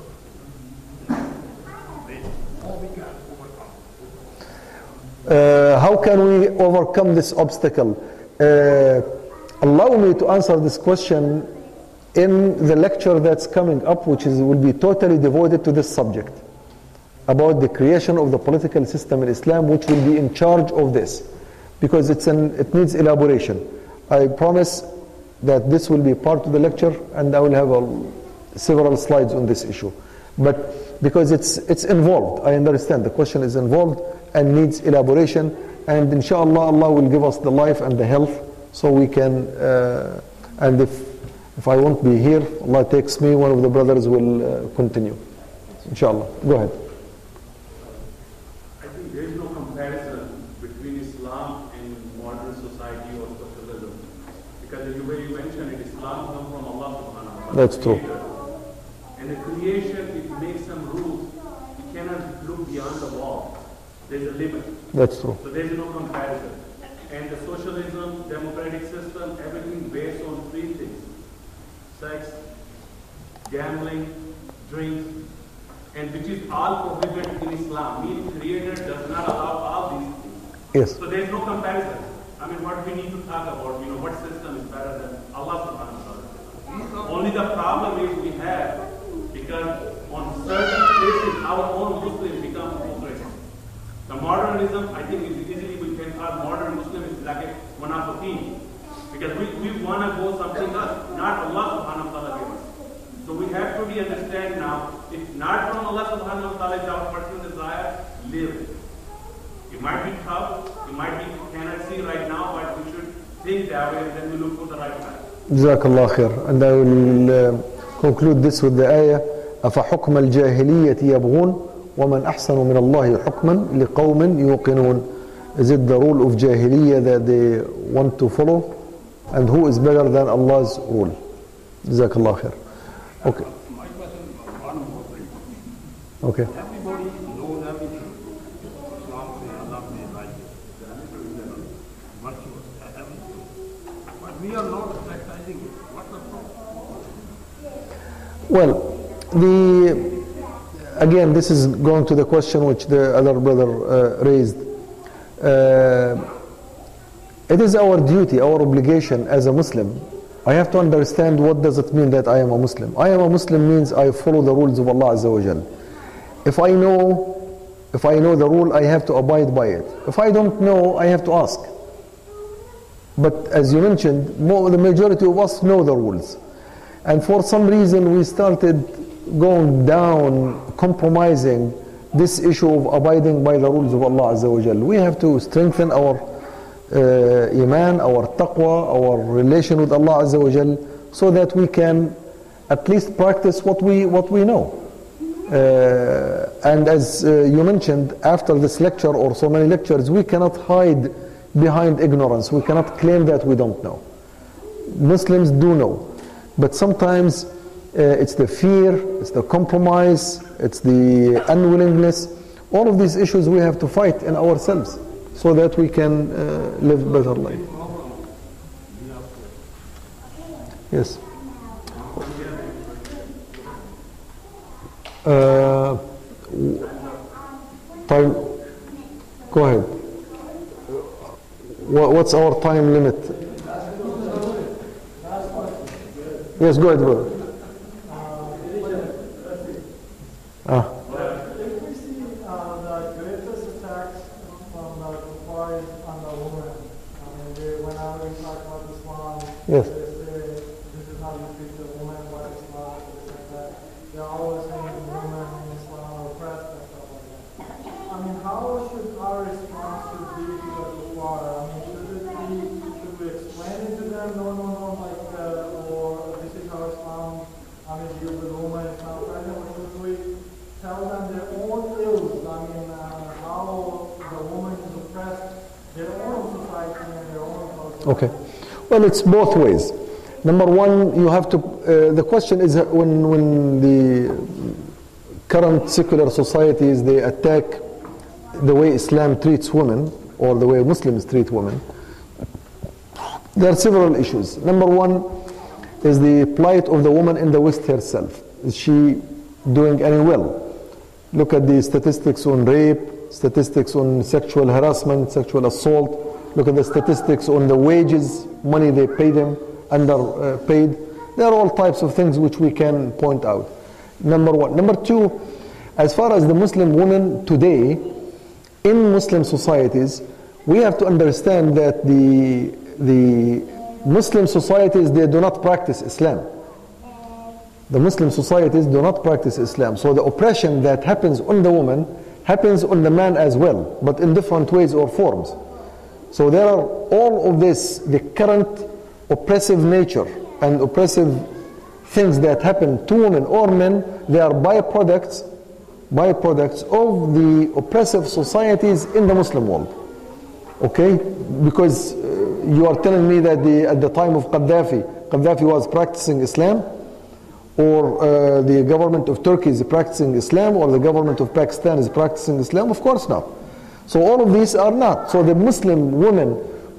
Speaker 6: How we can overcome?
Speaker 5: How can we overcome this obstacle? Allow me to answer this question in the lecture that's coming up, which will be totally devoted to this subject, about the creation of the political system in Islam, which will be in charge of this, because it needs elaboration. I promise that this will be part of the lecture, and I will have several slides on this issue. But because it's involved, I understand the question is involved and needs elaboration, and inshallah Allah will give us the life and the health so we can, and if I won't be here, Allah takes me, one of the brothers will continue. Inshallah. Go ahead.
Speaker 7: I think there is no comparison between Islam and modern society or socialism. Because the way you mentioned it, Islam comes from Allah subhanahu wa ta'ala.
Speaker 5: That's true.
Speaker 7: And the creation, it makes some rules. You cannot look beyond the wall. There's a limit.
Speaker 5: That's true.
Speaker 7: So there is no comparison. And the socialism, democratic system, everything based on three things: sex, gambling, drinks, and which is all prohibited in Islam. Meaning Creator does not allow all these things.
Speaker 5: Yes.
Speaker 7: So there is no comparison. I mean, what we need to talk about, what system is better than Allah subhanahu wa ta'ala. Only the problem is we have, because on certain places our own Muslims become Muslims. The modernism, I think, is easily we can call modern Muslim is like one of the things. Because we want to go something else, not Allah subhanahu wa ta'ala gave us. So we have to be understand now, if not from Allah subhanahu wa ta'ala is our personal desire, live. It might be tough, cannot see right now, but we should think that way and then we look for the right path.
Speaker 5: Jazakallah khair. And I will conclude this with the ayah, أَفَحُكْمَ الْجَاهِلِيَّةِ يَبْغُونَ وَمَنْ أَحْسَنُ مِنَ اللَّهِ حُكْمًا لِقَوْمٍ يُوقِنُونَ. Is it the rule of Jahiliyyah that they want to follow? And who is better than Allah's rule? Jazakallah khair. Okay.
Speaker 6: My question is one more thing.
Speaker 5: Okay.
Speaker 6: Everybody knows everything. Islam says Allah may like it. Virtuous, everything. But we are not practicing it. What's the problem?
Speaker 5: Well, again, this is going to the question which the other brother raised. It is our duty, our obligation as a Muslim. I have to understand what does it mean that I am a Muslim. I am a Muslim means I follow the rules of Allah Azza wa Jal. If I know the rule, I have to abide by it. If I don't know, I have to ask. But as you mentioned, the majority of us know the rules. And for some reason we started going down, compromising this issue of abiding by the rules of Allah Azza wa Jal. We have to strengthen our iman, our taqwa, our relation with Allah Azza wa Jal, so that we can at least practice what we know. And as you mentioned, after this lecture or so many lectures, we cannot hide behind ignorance. We cannot claim that we don't know. Muslims do know. But sometimes it's the fear, it's the compromise, it's the unwillingness. All of these issues we have to fight in ourselves so that we can live better life. Yes. Go ahead. What's our time limit? Yes, go ahead, brother.
Speaker 4: If we see the greatest attacks from the kuffar on the woman, whenever we talk about Islam,
Speaker 5: Yes.
Speaker 4: they say this is how you treat the woman, what Islam, this and that. They're always saying women in Islam are oppressed and stuff like that. How should our response to be to the kuffar? Should we explain it to them? No, or this is how Islam, deals with women, it's not present, or should we tell them their own ills? How the woman is oppressed, their own society and their own culture.
Speaker 5: Okay. Well, it's both ways. Number one, you have to, the question is when the current secular societies, they attack the way Islam treats women or the way Muslims treat women, there are several issues. Number one is the plight of the woman in the West herself. Is she doing any well? Look at the statistics on rape, statistics on sexual harassment, sexual assault. Look at the statistics on the wages, money they pay them, underpaid. There are all types of things which we can point out. Number one. Number two, as far as the Muslim woman today, in Muslim societies, we have to understand that the Muslim societies, they do not practice Islam. The Muslim societies do not practice Islam. So the oppression that happens on the woman happens on the man as well, but in different ways or forms. So there are all of this, the current oppressive nature and oppressive things that happen to women or men, they are byproducts of the oppressive societies in the Muslim world. Okay? Because you are telling me that at the time of Gaddafi was practicing Islam, or the government of Turkey is practicing Islam, or the government of Pakistan is practicing Islam? Of course not. So all of these are not. So the Muslim women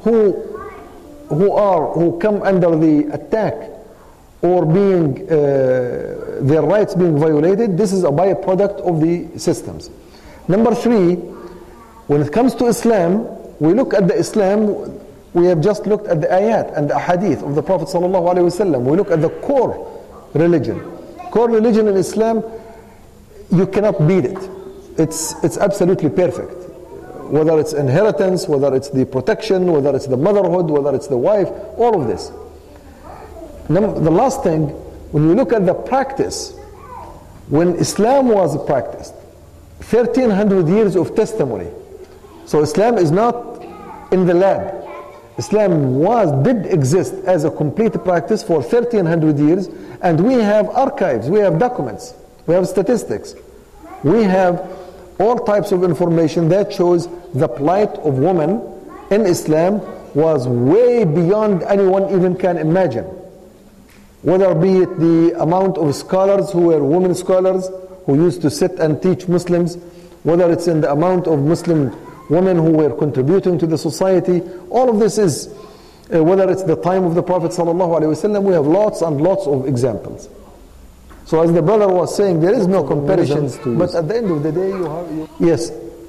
Speaker 5: who come under the attack or being their rights being violated, this is a byproduct of the systems. Number three, when it comes to Islam, we look at the Islam, we have just looked at the ayat and the hadith of the Prophet ﷺ. We look at the core religion. Core religion in Islam, you cannot beat it. It's absolutely perfect. Whether it's inheritance, whether it's the protection, whether it's the motherhood, whether it's the wife, all of this. The last thing, when you look at the practice, when Islam was practiced, 1300 years of testimony. So Islam is not in the lab. Islam did exist as a complete practice for 1300 years, and we have archives, we have documents, we have statistics, we have all types of information that shows the plight of women in Islam was way beyond anyone even can imagine. Whether be it the amount of scholars who were women scholars who used to sit and teach Muslims, whether it's in the amount of Muslim women who were contributing to the society, all of this is, whether it's the time of the Prophet ﷺ, we have lots and lots of examples. So as the brother was saying, there is no comparison, but at the end of the day you have, yes,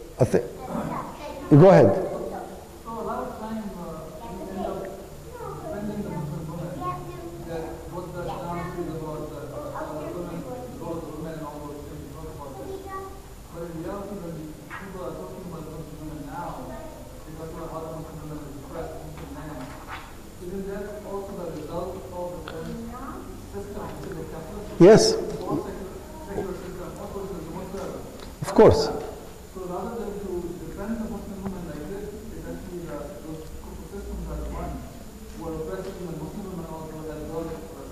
Speaker 5: go ahead.
Speaker 8: So a lot of times we end up defending the Muslim women, that what the Islam says about women, those women and all those things, talk about this. But in reality, when people are talking about Muslim women now, they talk about how the Muslim women is oppressed Muslim men. Isn't that also the result of the current system, the capitalism?
Speaker 5: Yes.
Speaker 8: Secular system, also is the Muslim.
Speaker 5: Of course.
Speaker 8: So rather than to defend the Muslim women like this, it's actually those systems are the ones who are oppressing the Muslim women also as well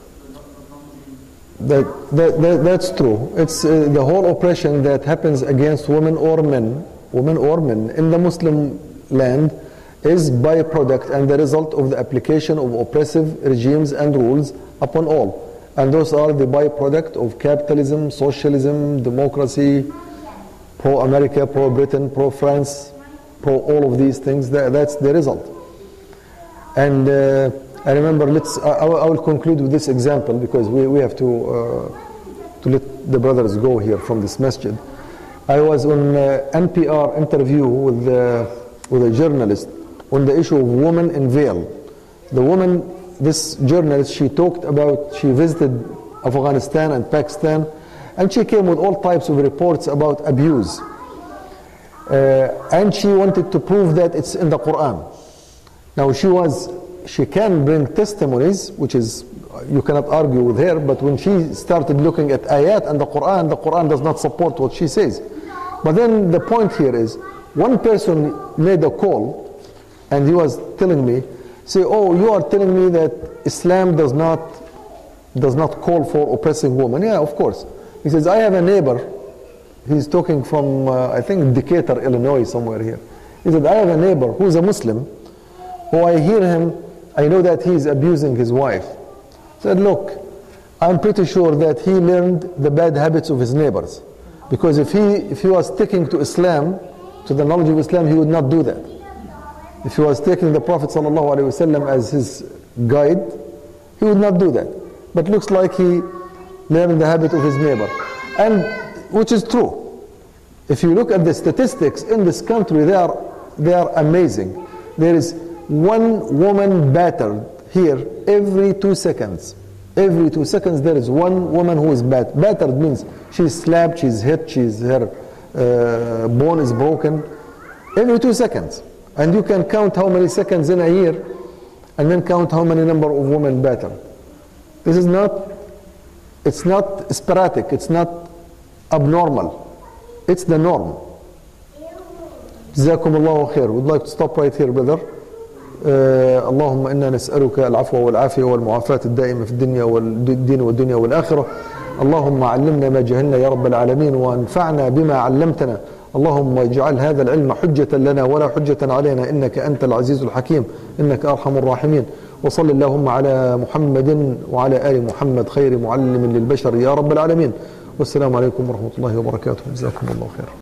Speaker 8: as the
Speaker 5: That's true. It's the whole oppression that happens against women or men in the Muslim land is byproduct and the result of the application of oppressive regimes and rules upon all. And those are the byproduct of capitalism, socialism, democracy, pro-America, pro-Britain, pro-France, pro-all of these things. That's the result. And I remember, I will conclude with this example because we have to let the brothers go here from this masjid. I was on NPR interview with a journalist on the issue of women in veil. The woman, this journalist, she talked about, she visited Afghanistan and Pakistan, and she came with all types of reports about abuse. And she wanted to prove that it's in the Quran. Now she can bring testimonies, which is, you cannot argue with her, but when she started looking at ayat and the Quran does not support what she says. But then the point here is, one person made a call, and he was telling me, say, oh, you are telling me that Islam does not call for oppressing women. Yeah, of course. He says, I have a neighbor, he's talking from, I think, Decatur, Illinois, somewhere here. He said, I have a neighbor who's a Muslim, who I hear him, I know that he's abusing his wife. He said, look, I'm pretty sure that he learned the bad habits of his neighbors. Because if he was sticking to Islam, to the knowledge of Islam, he would not do that. If he was taking the Prophet ﷺ as his guide, he would not do that. But looks like he learned the habit of his neighbor. And which is true. If you look at the statistics in this country, they are amazing. There is one woman battered here every 2 seconds. Every 2 seconds there is one woman who is battered. Battered means she's slapped, she's hit, her bone is broken. Every 2 seconds. And you can count how many seconds in a year, and then count how many number of women battered. This is not, it's not sporadic, it's not abnormal. It's the norm. جزاكم الله خير. We'd like to stop right here, brother. اللهم إنا نسألك العفو والعافية والمعافاة الدائمة في الدنيا والدين والدنيا والآخرة. اللهم علمنا ما جهلنا يا رب العالمين، وانفعنا بما علمتنا. اللهم اجعل هذا العلم حجة لنا ولا حجة علينا، إنك أنت العزيز الحكيم، إنك أرحم الراحمين. وصل اللهم على محمد وعلى آل محمد خير معلم للبشر يا رب العالمين. والسلام عليكم ورحمة الله وبركاته. جزاكم الله خير.